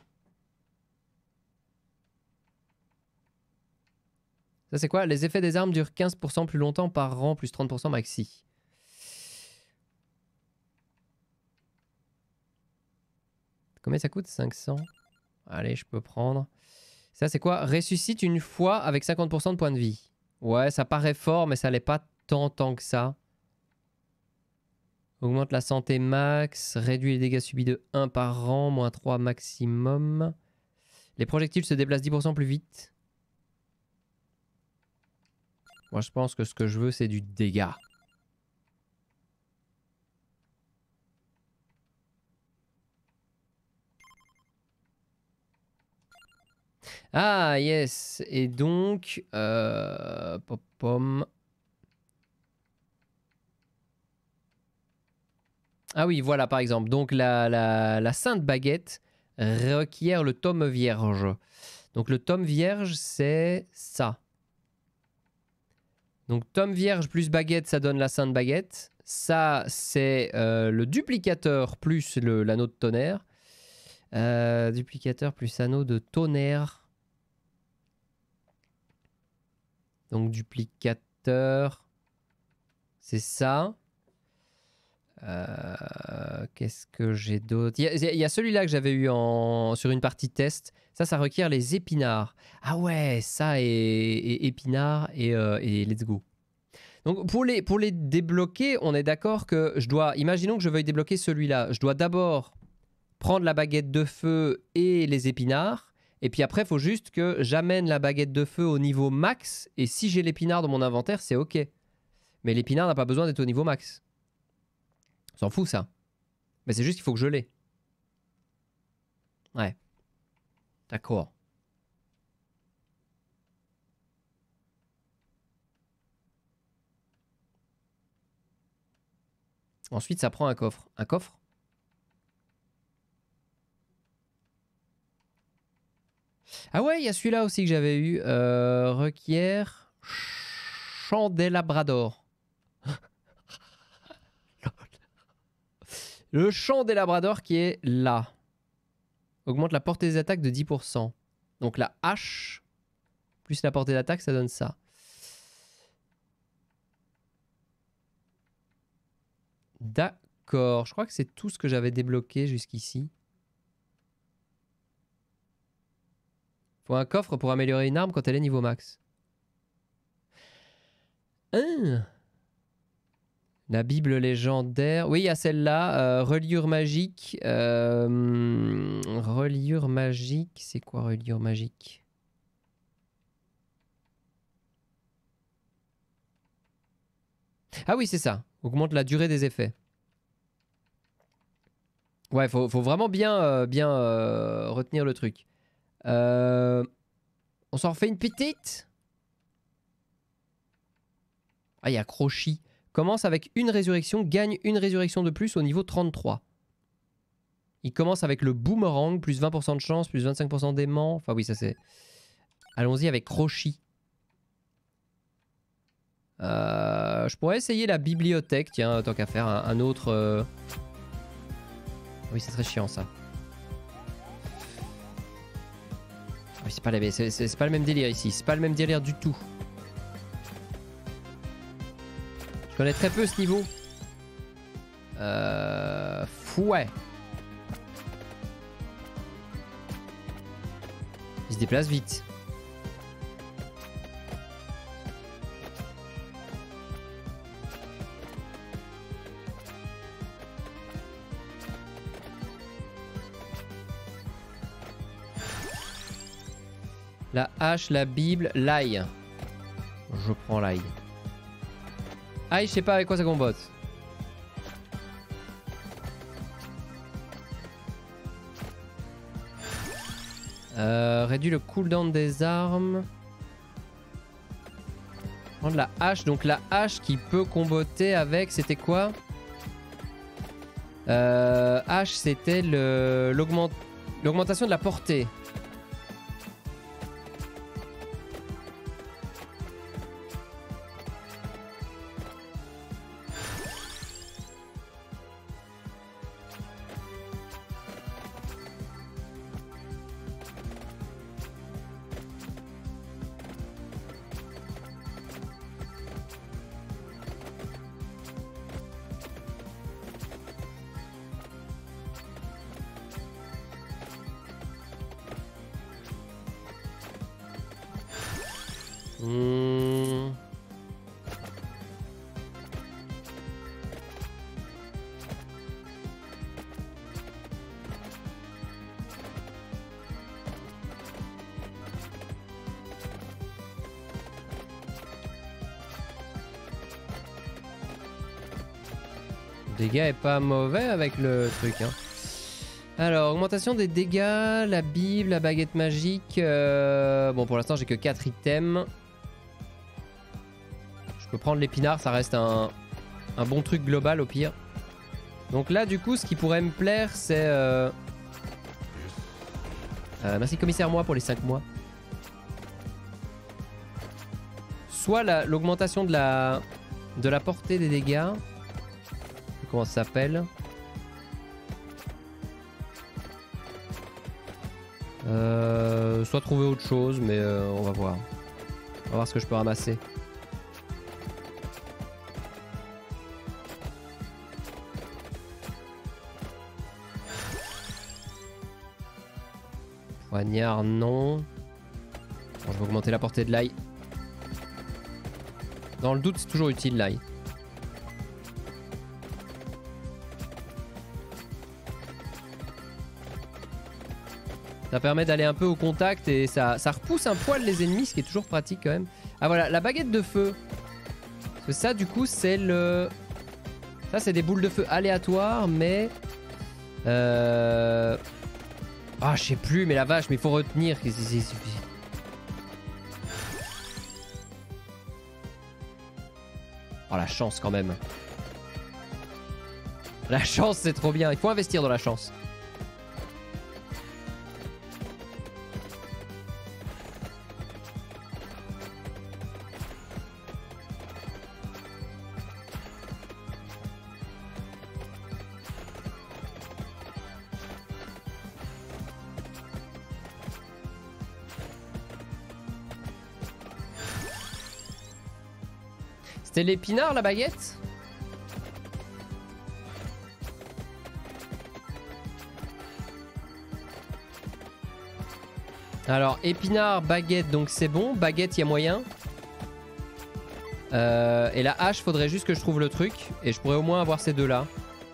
Ça c'est quoi? Les effets des armes durent 15% plus longtemps par rang, plus 30% maxi. Combien ça coûte? 500. Allez, je peux prendre. Ça c'est quoi? Ressuscite une fois avec 50% de points de vie. Ouais, ça paraît fort, mais ça l'est pas tant que ça. Augmente la santé max, réduit les dégâts subis de 1 par rang, moins 3 maximum. Les projectiles se déplacent 10% plus vite. Moi je pense que ce que je veux c'est du dégât. Ah yes, et donc... pom. Ah oui, voilà, par exemple. Donc, la Sainte Baguette requiert le tome vierge. Donc, le tome vierge, c'est ça. Donc, tome vierge plus baguette, ça donne la Sainte Baguette. Ça, c'est le duplicateur plus l'anneau de tonnerre. Duplicateur plus anneau de tonnerre. Donc, duplicateur, c'est ça. Qu'est-ce que j'ai d'autre? Il y a celui-là que j'avais eu sur une partie test. Ça requiert les épinards. Ah ouais, ça et épinards et let's go. Donc pour les débloquer, on est d'accord que je dois... Imaginons que je veuille débloquer celui-là. Je dois d'abord prendre la baguette de feu et les épinards. Et puis après, il faut juste que j'amène la baguette de feu au niveau max. Et si j'ai l'épinard dans mon inventaire, c'est ok. Mais l'épinard n'a pas besoin d'être au niveau max. On s'en fout ça. Mais c'est juste qu'il faut que je l'ai. Ouais. D'accord. Ensuite, ça prend un coffre. Un coffre? Ah ouais, il y a celui-là aussi que j'avais eu. Requiert Chandélabrador. Le Chandélabrador qui est là. Augmente la portée des attaques de 10%. Donc la hache plus la portée d'attaque, ça donne ça. D'accord. Je crois que c'est tout ce que j'avais débloqué jusqu'ici. Faut un coffre pour améliorer une arme quand elle est niveau max. La Bible légendaire. Oui, il y a celle-là. Reliure magique. Reliure magique. C'est quoi reliure magique? Ah oui, c'est ça. Augmente la durée des effets. Ouais, faut vraiment bien, retenir le truc. On s'en refait une petite. Ah, il y a Crochy. Commence avec une résurrection, gagne une résurrection de plus au niveau 33. Il commence avec le boomerang, plus 20% de chance, plus 25% d'aimant. Enfin oui, ça c'est... Allons-y avec Crochy. Je pourrais essayer la bibliothèque, tiens, tant qu'à faire un autre... Oui, c'est très chiant ça. Oui, c'est pas le même délire ici, c'est pas le même délire du tout. Je connais très peu ce niveau. Fouet. Il se déplace vite. La hache, la Bible, l'ail. Je prends l'ail. Aïe, je sais pas avec quoi ça combote. Réduit le cooldown des armes. Prendre la hache. Donc la hache qui peut comboter avec... C'était quoi? Hache, c'était l'augmentation de la portée. Le dégât est pas mauvais avec le truc. Hein. Alors, augmentation des dégâts, la Bible, la baguette magique. Bon, pour l'instant, j'ai que 4 items. Je peux prendre l'épinard, ça reste un bon truc global au pire. Donc là, du coup, ce qui pourrait me plaire, c'est... merci commissaire moi pour les 5 mois. Soit l'augmentation de la portée des dégâts. Comment ça s'appelle? Soit trouver autre chose, mais on va voir. On va voir ce que je peux ramasser. Poignard, non. Bon, je vais augmenter la portée de l'ail. Dans le doute, c'est toujours utile l'ail. Ça permet d'aller un peu au contact et ça repousse un poil les ennemis, ce qui est toujours pratique quand même. Ah voilà, la baguette de feu. Parce que ça du coup c'est le... Ça c'est des boules de feu aléatoires mais... Ah je sais plus mais la vache, mais il faut retenir. Oh la chance quand même. La chance c'est trop bien, il faut investir dans la chance. C'était l'épinard la baguette? Alors épinard, baguette, donc c'est bon. Baguette, il y a moyen. Et la hache, faudrait juste que je trouve le truc. Et je pourrais au moins avoir ces deux là.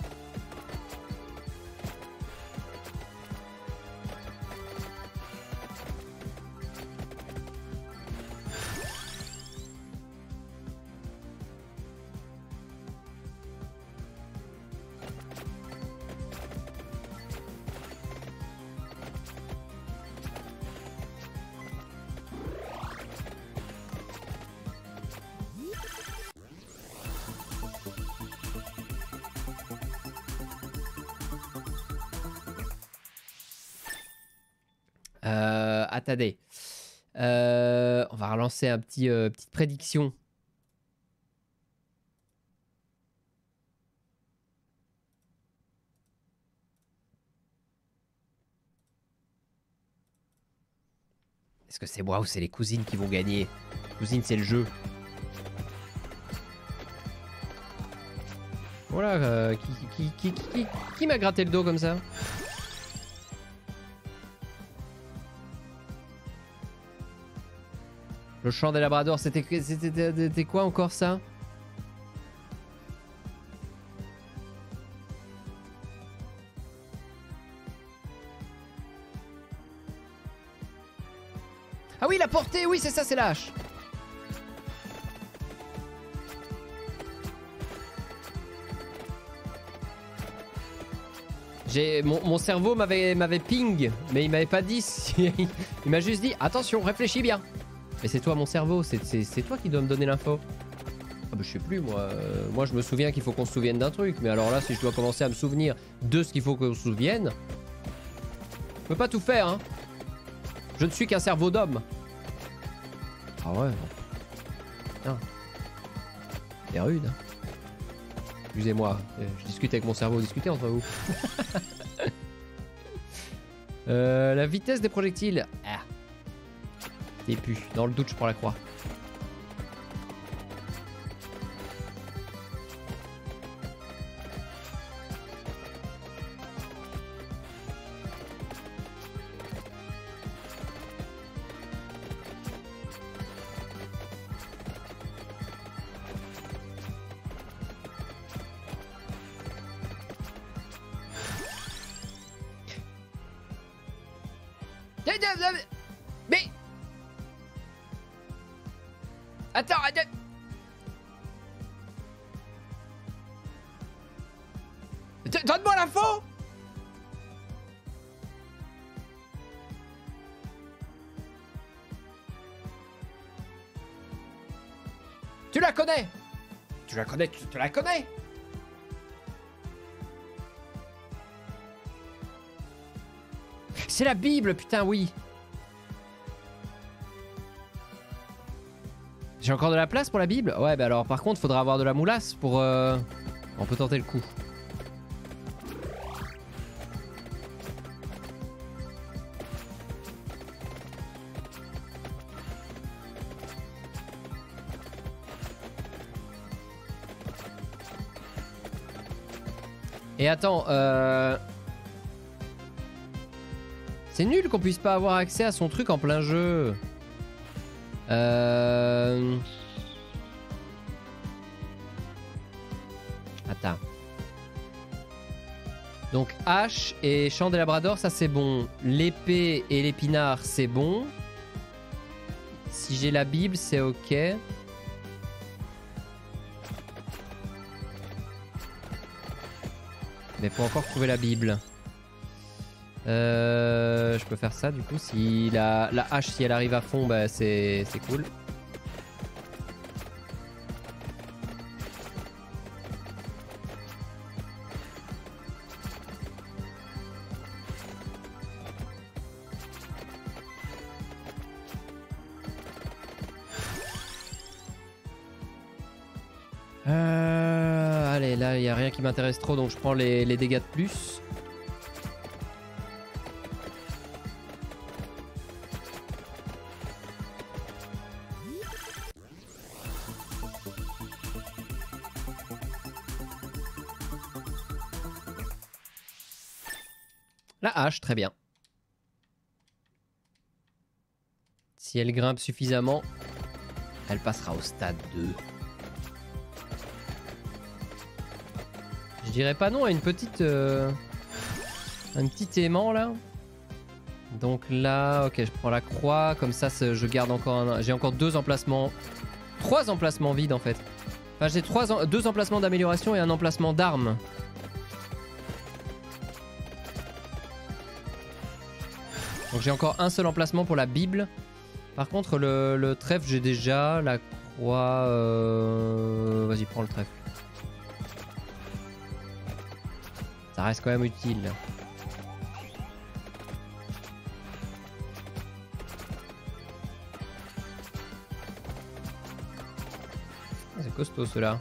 Attendez. On va relancer un petite prédiction. Est-ce que c'est moi ou c'est les cousines qui vont gagner? Cousines, c'est le jeu. Voilà, qui m'a gratté le dos comme ça? Le chant des labradors, c'était quoi encore ça? Ah oui, la portée, oui, c'est ça, c'est la hache. Mon cerveau m'avait ping, mais il m'avait pas dit. Il m'a juste dit attention, réfléchis bien. Mais c'est toi mon cerveau, c'est toi qui dois me donner l'info. Ah bah je sais plus moi. Moi je me souviens qu'il faut qu'on se souvienne d'un truc, mais alors là si je dois commencer à me souvenir de ce qu'il faut qu'on se souvienne, je peux pas tout faire hein. Je ne suis qu'un cerveau d'homme. Ah ouais. Putain. C'est rude. Hein. Excusez-moi, je discute avec mon cerveau, discutez entre vous. La vitesse des projectiles. Ah. T'es pu. Dans le doute, je prends la croix. Mais... Attends, donne-moi l'info. Tu la connais. Tu la connais, tu la connais. C'est la Bible, putain, oui. J'ai encore de la place pour la Bible? Ouais, bah alors par contre, faudra avoir de la moulasse pour... On peut tenter le coup. Et attends, c'est nul qu'on puisse pas avoir accès à son truc en plein jeu. Attends. Donc hache et chant des labradors, ça c'est bon. L'épée et l'épinard, c'est bon. Si j'ai la Bible, c'est ok. Mais faut encore trouver la Bible. Je peux faire ça du coup. Si la hache, si elle arrive à fond, bah, c'est cool. Allez, là, il n'y a rien qui m'intéresse trop, donc je prends les dégâts de plus. La hache, très bien. Si elle grimpe suffisamment, elle passera au stade 2. Je dirais pas non à une petite... un petit aimant là. Donc là, ok, je prends la croix. Comme ça, je garde encore un... J'ai encore 2 emplacements... 3 emplacements vides en fait. Enfin, j'ai 2 emplacements d'amélioration et un emplacement d'armes. Donc j'ai encore un seul emplacement pour la Bible. Par contre, le trèfle, j'ai déjà. La croix... Vas-y, prends le trèfle. Ça reste quand même utile. C'est costaud ceux-là.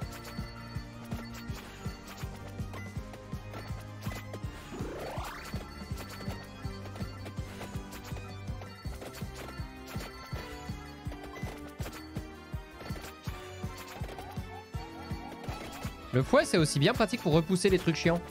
Le fouet, c'est aussi bien pratique pour repousser les trucs chiants.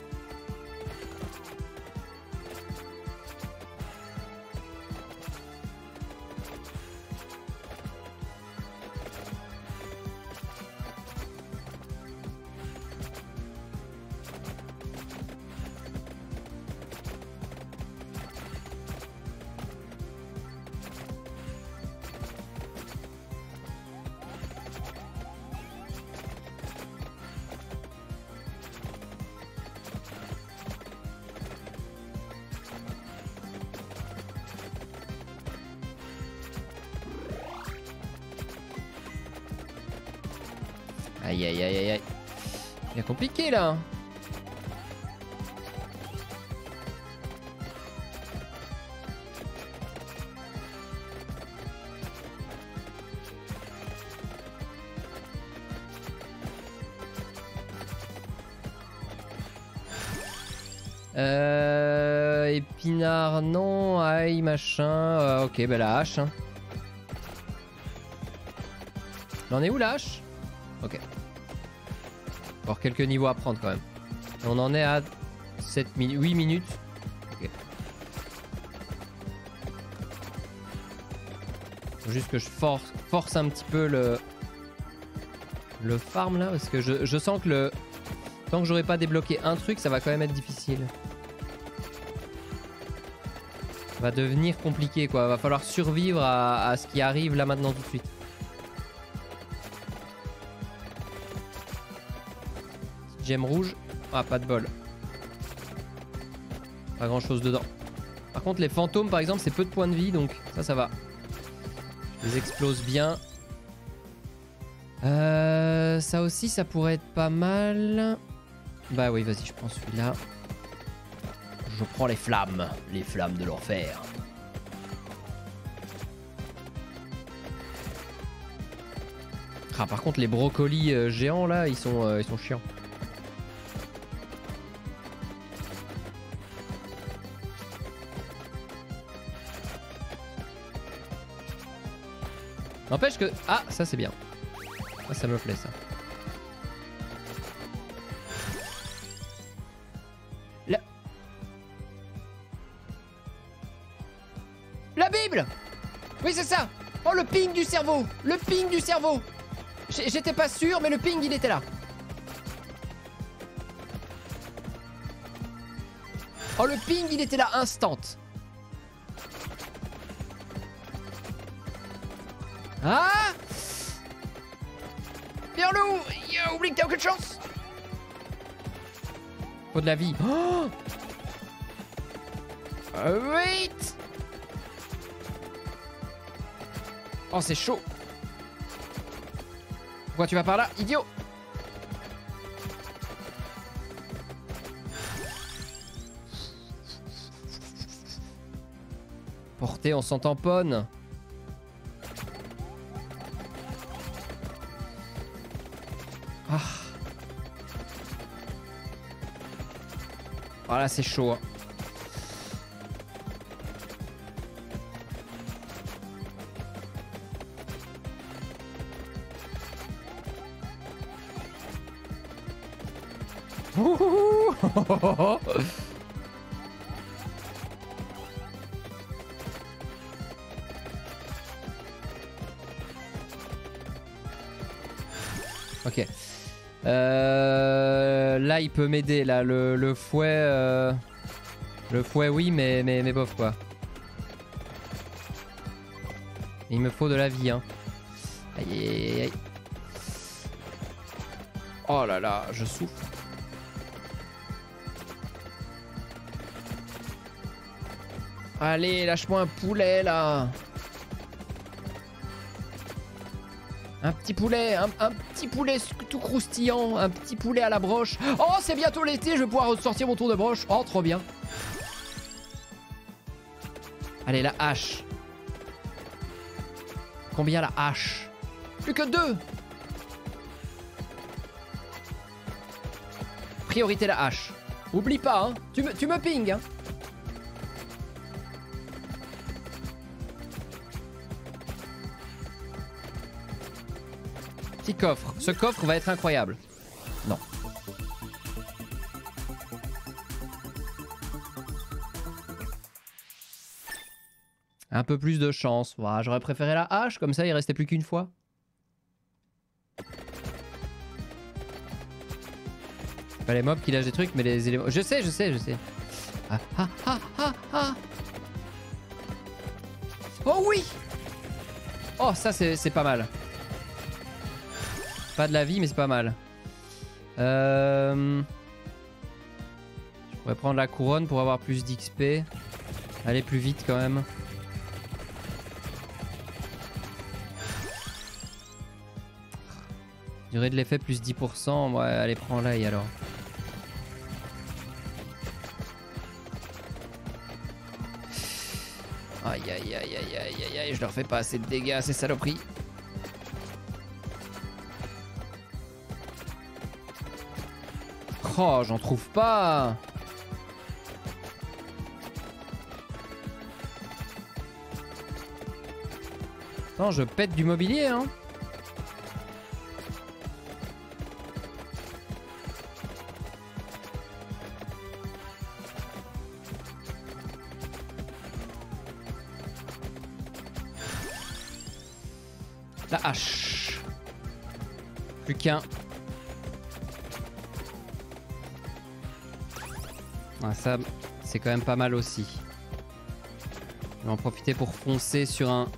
Aïe aïe aïe aïe aïe. Bien compliqué là. Épinard, non, aïe, machin. Ok, bah la hache. Hein. On en est où la hache? Ok. Encore quelques niveaux à prendre quand même. Et on en est à 8 minutes. Ok. Faut juste que je force un petit peu le farm là. Parce que je sens que tant que j'aurai pas débloqué un truc, ça va quand même être difficile. Ça va devenir compliqué quoi. Va falloir survivre à ce qui arrive là maintenant tout de suite. Gemme rouge. Ah, pas de bol. Pas grand chose dedans. Par contre, les fantômes par exemple, c'est peu de points de vie donc ça va. Je les explose bien. Ça aussi, ça pourrait être pas mal. Bah oui, vas-y, je prends celui-là. Je prends les flammes de l'enfer. Ah, par contre, les brocolis géants là, ils sont chiants. N'empêche que... Ah, ça c'est bien. Ça me plaît ça. La Bible! Oui, c'est ça! Oh, le ping du cerveau! Le ping du cerveau! J'étais pas sûr, mais le ping, il était là. Oh, le ping, il était là, instant. Ah! Bien loup! Oublie que t'as aucune chance! Faut de la vie. Oh! Wait! Oh, c'est chaud. Pourquoi tu vas par là, idiot? Portée, on s'en tamponne. Ah. Voilà, c'est chaud. Hein. Ok. Là, il peut m'aider. Là, le fouet. Le fouet, oui, mais bof quoi. Il me faut de la vie. Hein. Aïe, aïe, aïe, aïe. Oh là là, je souffre. Allez, lâche-moi un poulet là. Un petit poulet, un petit poulet tout croustillant, un petit poulet à la broche. Oh, c'est bientôt l'été, je vais pouvoir ressortir mon tour de broche. Oh, trop bien. Allez, la hache. Combien la hache? Plus que 2. Priorité la hache. Oublie pas, hein. Tu me ping, hein. Petit coffre. Ce coffre va être incroyable. Non. Un peu plus de chance. Voilà, j'aurais préféré la hache, comme ça il restait plus qu'une fois. C'est pas les mobs qui lâchent des trucs, mais les éléments... Je sais. Ah, ah, ah, ah, ah. Oh oui! Oh, ça c'est pas mal. Pas de la vie, mais c'est pas mal. Je pourrais prendre la couronne pour avoir plus d'XP. Aller plus vite quand même. Durée de l'effet plus 10%. Ouais, allez, prends l'ail alors. Aïe aïe aïe aïe aïe aïe aïe, je leur fais pas assez de dégâts, ces saloperies. Oh, j'en trouve pas. Attends, je pète du mobilier, hein. La hache. Plus qu'un. Ah, ça, c'est quand même pas mal aussi. Je vais en profiter pour foncer sur un...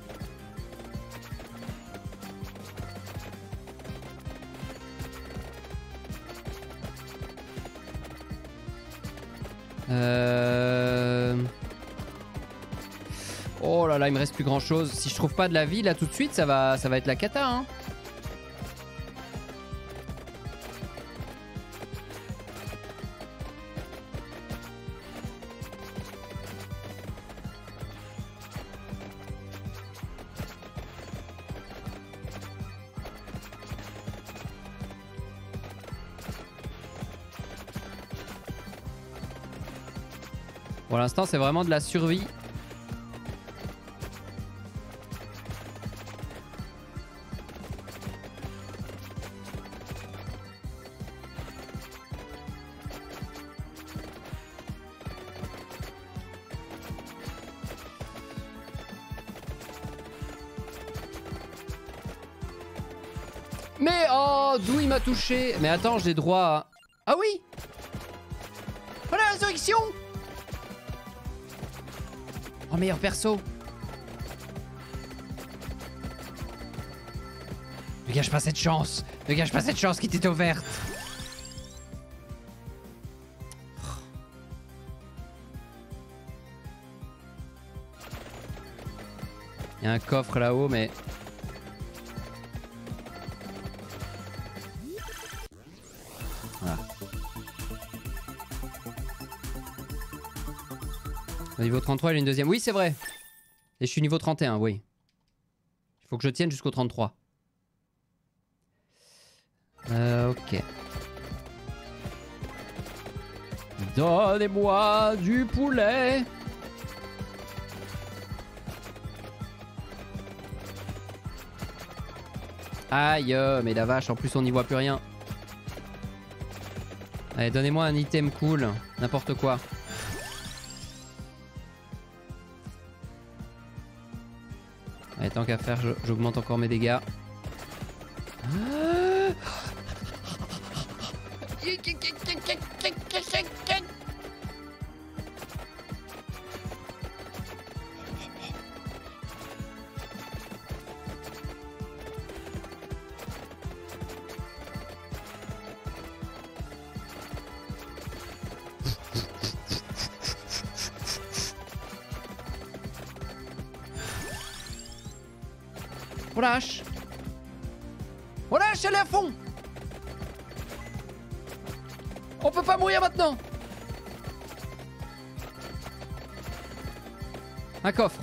Oh là là, il me reste plus grand chose. Si je trouve pas de la vie là tout de suite, ça va être la cata, hein. Pour l'instant, c'est vraiment de la survie. Mais oh, d'où il m'a touché? Mais attends, j'ai droit à... Ah oui! Oh la résurrection! meilleur perso. Ne gâche pas cette chance. Ne gâche pas cette chance qui t'est offerte. Il y a un coffre là-haut, mais... Voilà. Au niveau 33, il y a une deuxième. Oui, c'est vrai. Et je suis niveau 31, oui. Il faut que je tienne jusqu'au 33. Ok. Donnez-moi du poulet. Aïe, mais la vache, en plus on n'y voit plus rien. Allez, donnez-moi un item cool, n'importe quoi. Allez, tant qu'à faire, j'augmente encore mes dégâts. Relâche. Relâche, elle est à fond. On peut pas mourir maintenant. Un coffre.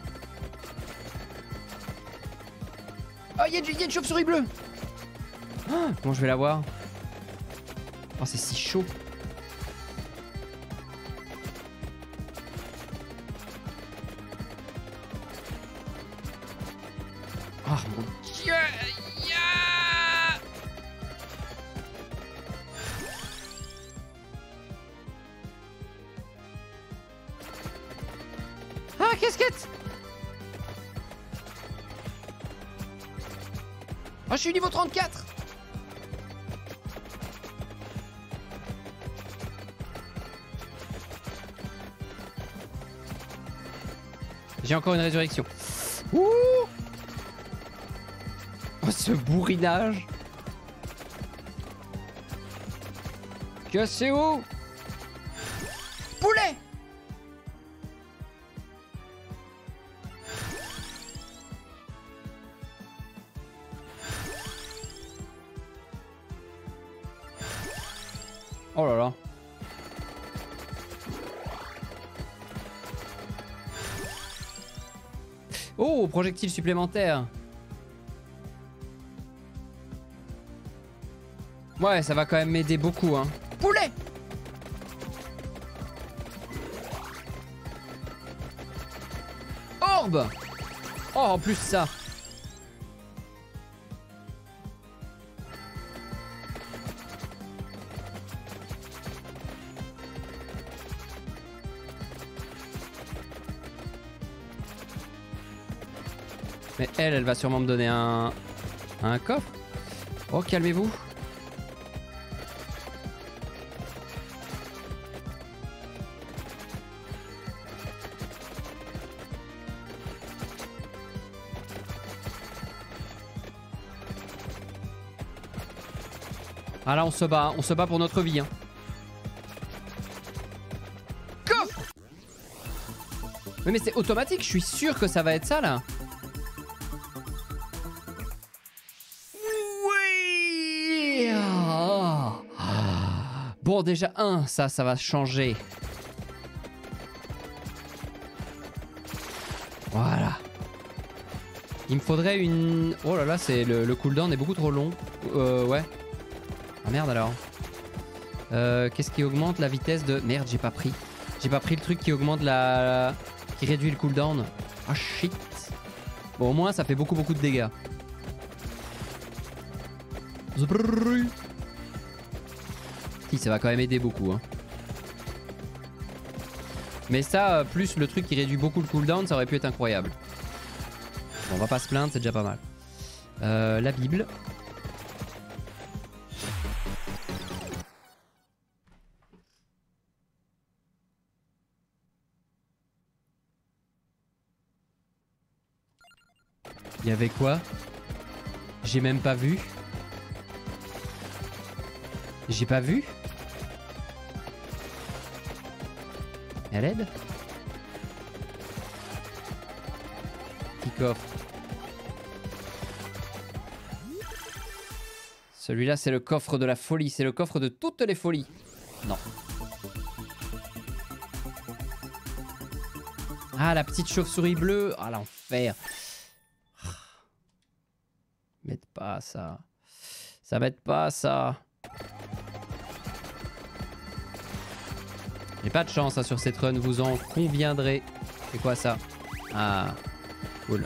Oh, il y a une chauve-souris bleue. Oh, comment je vais la voir? Oh, c'est si chaud. Oh mon dieu. Yeah. Ah, casquette. Oh, je suis niveau 34. J'ai encore une résurrection. Ouh. Oh, ce bourrinage. Que c'est où? Poulet. Oh là là. Oh, projectile supplémentaire. Ouais, ça va quand même m'aider beaucoup, hein. Poulet. Orbe. Oh, en plus ça. Mais elle va sûrement me donner un coffre. Oh, calmez-vous. Ah là, on se bat pour notre vie, hein. Coffre. Mais c'est automatique, je suis sûr que ça va être ça, là. Oui. Bon, déjà, ça va changer. Voilà. Il me faudrait une... Oh là là, c'est le cooldown est beaucoup trop long. Ouais. Ah merde alors. Qu'est-ce qui augmente la vitesse de... Merde, j'ai pas pris. J'ai pas pris le truc qui augmente la... qui réduit le cooldown. Ah shit. Bon, au moins ça fait beaucoup de dégâts. Si, ça va quand même aider beaucoup, hein. Mais ça, plus le truc qui réduit beaucoup le cooldown, ça aurait pu être incroyable. Bon, on va pas se plaindre, c'est déjà pas mal. La Bible. Il y avait quoi? J'ai même pas vu. J'ai pas vu. À l'aide. Petit coffre. Celui-là, c'est le coffre de la folie. C'est le coffre de toutes les folies. Non. Ah, la petite chauve-souris bleue. Ah, l'enfer. M'aide pas ça. Ça m'aide pas ça. J'ai pas de chance hein, sur cette run, vous en conviendrez. C'est quoi ça? Ah, cool.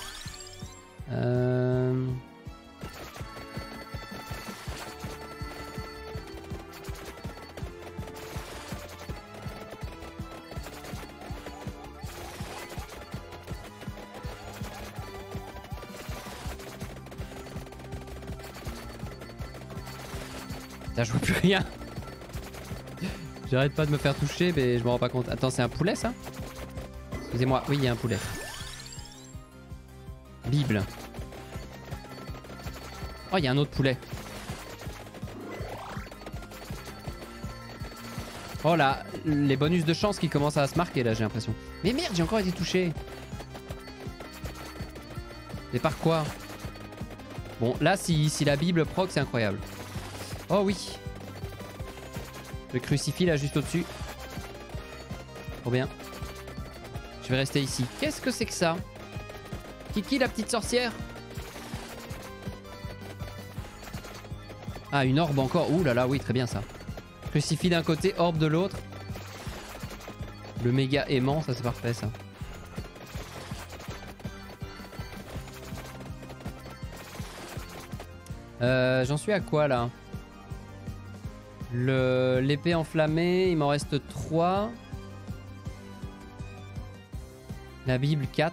Putain, je vois plus rien. J'arrête pas de me faire toucher, mais je me rends pas compte. Attends, c'est un poulet ça? Excusez-moi, oui, il y a un poulet. Bible. Oh, il y a un autre poulet. Oh là, les bonus de chance qui commencent à se marquer là, j'ai l'impression. Mais merde, j'ai encore été touché. Mais par quoi? Bon, là, si la Bible proc, c'est incroyable. Oh oui. Le crucifix là, juste au-dessus. Trop bien. Je vais rester ici. Qu'est-ce que c'est que ça? Kiki, la petite sorcière? Ah, une orbe encore. Ouh là là, oui, très bien ça. Crucifix d'un côté, orbe de l'autre. Le méga aimant, ça c'est parfait ça. J'en suis à quoi là? L'épée enflammée, il m'en reste 3. La Bible 4.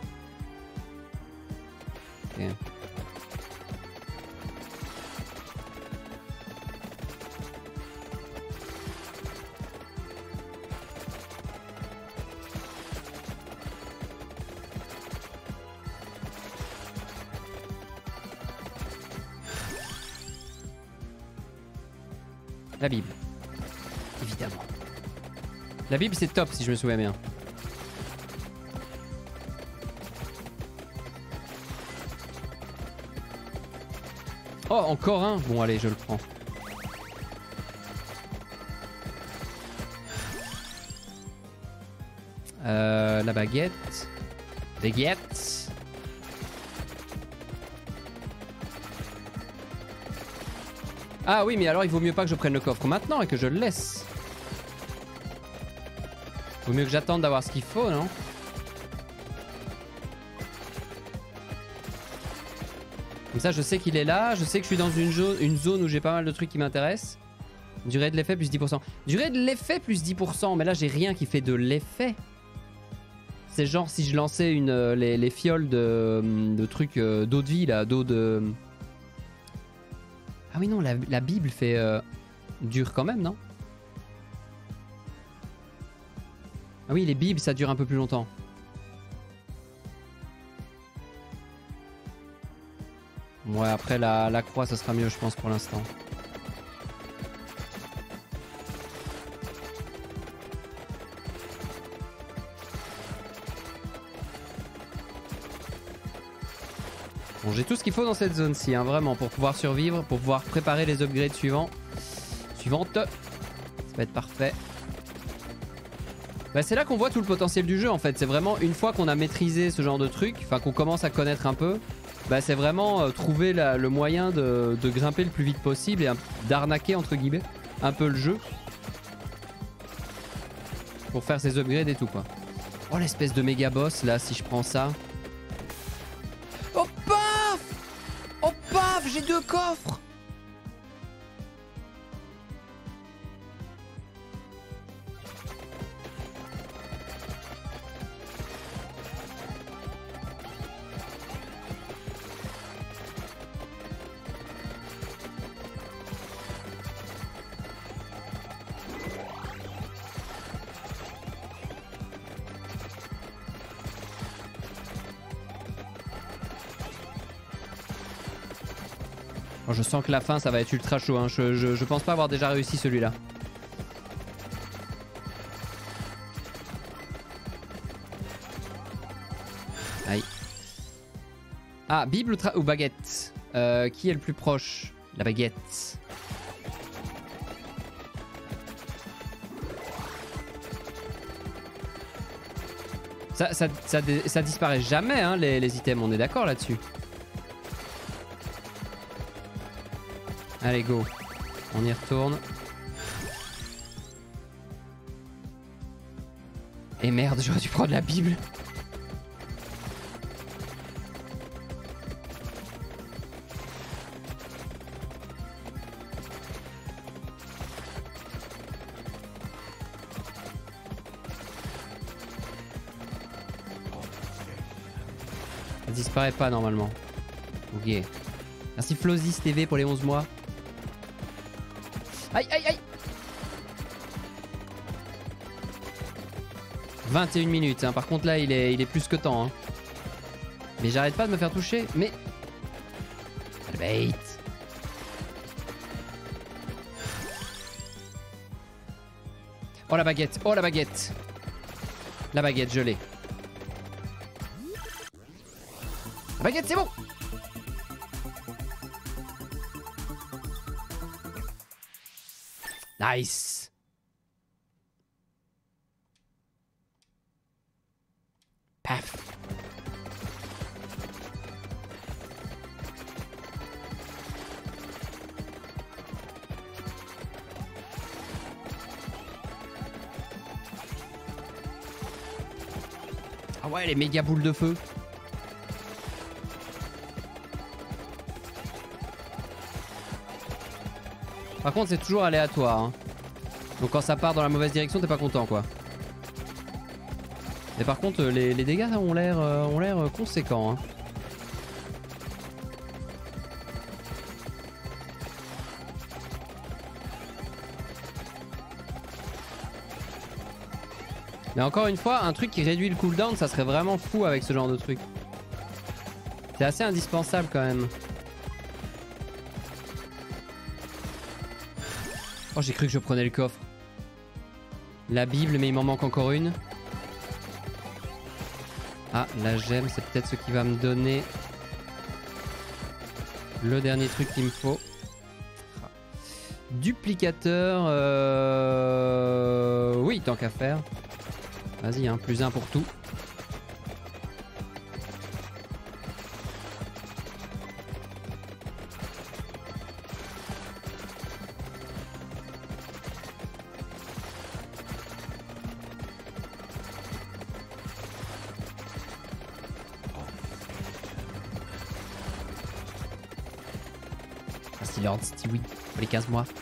Okay. La Bible. Évidemment. La Bible c'est top si je me souviens bien. Oh, encore un? Bon, allez, je le prends. La baguette. Baguette. Ah oui, mais alors il vaut mieux pas que je prenne le coffre maintenant et que je le laisse. Vaut mieux que j'attende d'avoir ce qu'il faut, non? Comme ça, je sais qu'il est là. Je sais que je suis dans une zone où j'ai pas mal de trucs qui m'intéressent. Durée de l'effet plus 10%. Durée de l'effet plus 10%. Mais là, j'ai rien qui fait de l'effet. C'est genre si je lançais les fioles de trucs d'eau de vie, là. D'eau de... Ah oui, non, la Bible fait... dure quand même, non? Ah oui, les Bibles, ça dure un peu plus longtemps. Ouais, après la croix, ça sera mieux, je pense, pour l'instant. Bon, j'ai tout ce qu'il faut dans cette zone-ci, hein, vraiment, pour pouvoir survivre, pour pouvoir préparer les upgrades suivantes. Ça va être parfait. Bah, c'est là qu'on voit tout le potentiel du jeu, en fait. C'est vraiment une fois qu'on a maîtrisé ce genre de truc, enfin qu'on commence à connaître un peu, bah, c'est vraiment trouver le moyen de grimper le plus vite possible et d'arnaquer, entre guillemets, un peu le jeu. Pour faire ses upgrades et tout, quoi. Oh, l'espèce de méga boss, là, si je prends ça. Oh, paf! Oh, paf! J'ai 2 coffres! Oh, je sens que la fin ça va être ultra chaud, hein. Je pense pas avoir déjà réussi celui-là. Aïe. Ah, Bible ou baguette, qui est le plus proche? La baguette. Ça disparaît jamais, hein, les items, on est d'accord là-dessus. Allez, go. On y retourne. Et merde, j'aurais dû prendre la Bible. Ça disparaît pas normalement. Ok. Merci Flozis TV pour les 11 mois. Aïe aïe aïe. 21 minutes, hein. Par contre là il est plus que temps, hein. Mais j'arrête pas de me faire toucher. Mais... le bait. Oh la baguette, oh la baguette. La baguette, je l'ai. La baguette, c'est bon. Nice. Paf. Ah ouais, les méga boules de feu. Par contre, c'est toujours aléatoire, hein. Donc quand ça part dans la mauvaise direction, t'es pas content, quoi. Mais par contre, les dégâts ont l'air conséquents, hein. Mais encore une fois, un truc qui réduit le cooldown, ça serait vraiment fou avec ce genre de truc. C'est assez indispensable quand même. Oh, j'ai cru que je prenais le coffre. La Bible, mais il m'en manque encore une. Ah, la gemme, c'est peut-être ce qui va me donner le dernier truc qu'il me faut. Duplicateur. Oui, tant qu'à faire. Vas-y, hein, plus un pour tout. Lord Stewie pour les 15 mois.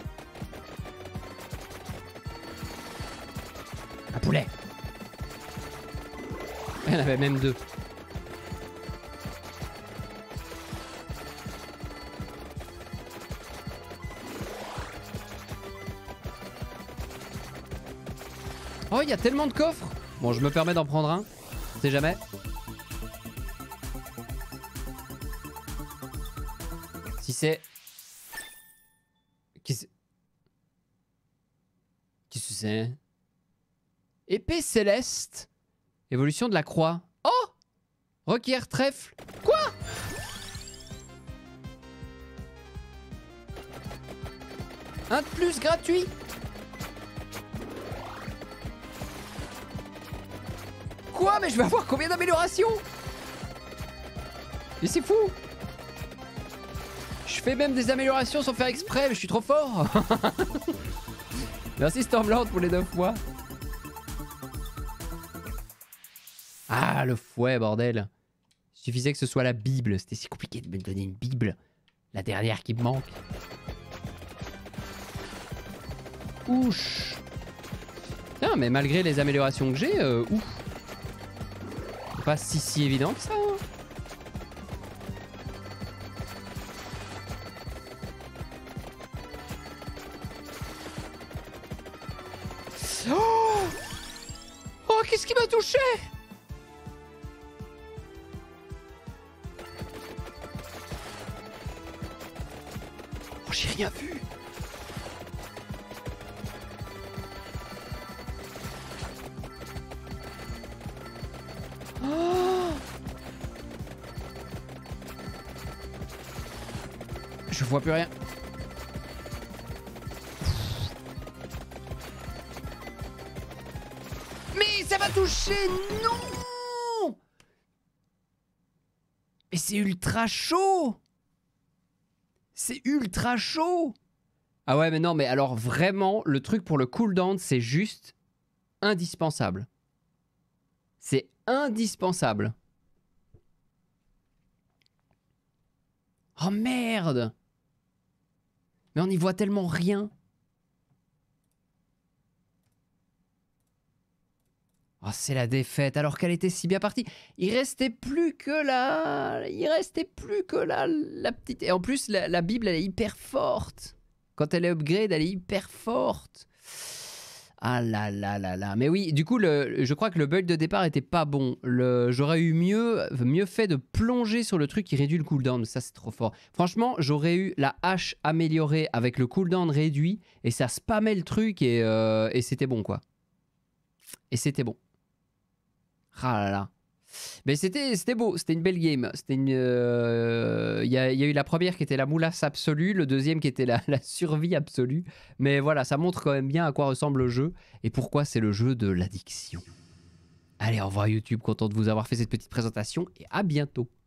Un poulet. Il y en avait même deux. Oh, il y a tellement de coffres. Bon, je me permets d'en prendre un. On sait jamais. Si c'est... Qu'est-ce que c'est? Épée céleste. Évolution de la croix. Oh! Requiert trèfle. Quoi? Un de plus gratuit. Quoi? Mais je vais avoir combien d'améliorations? Mais c'est fou. Je fais même des améliorations sans faire exprès, mais je suis trop fort. Merci Stormlord pour les 9 mois. Ah, le fouet, bordel. Il suffisait que ce soit la Bible. C'était si compliqué de me donner une Bible. La dernière qui me manque. Ouch. Putain, mais malgré les améliorations que j'ai, ouf. C'est pas si évident que ça, hein. Oh, oh, qu'est-ce qui m'a touché? j'ai rien vu. Oh, je vois plus rien. Mais ça va toucher, non! Mais c'est ultra chaud! C'est ultra chaud! Ah ouais, mais non, mais alors vraiment, le truc pour le cooldown, c'est juste indispensable. C'est indispensable. Oh merde! Mais on y voit tellement rien. Oh, c'est la défaite, alors qu'elle était si bien partie. Il restait plus que la... Il restait plus que la petite... Et en plus, la Bible, elle est hyper forte. Quand elle est upgrade, elle est hyper forte. Ah là là là là. Mais oui, du coup, je crois que le build de départ était pas bon. J'aurais eu mieux fait de plonger sur le truc qui réduit le cooldown. Ça, c'est trop fort. Franchement, j'aurais eu la hache améliorée avec le cooldown réduit et ça spammait le truc et c'était bon, quoi. Et c'était bon. Ah là là. Mais c'était beau, c'était une belle game. C'était une. Il y a eu la première qui était la moulasse absolue, le deuxième qui était la survie absolue. Mais voilà, ça montre quand même bien à quoi ressemble le jeu et pourquoi c'est le jeu de l'addiction. Allez, au revoir YouTube, content de vous avoir fait cette petite présentation et à bientôt.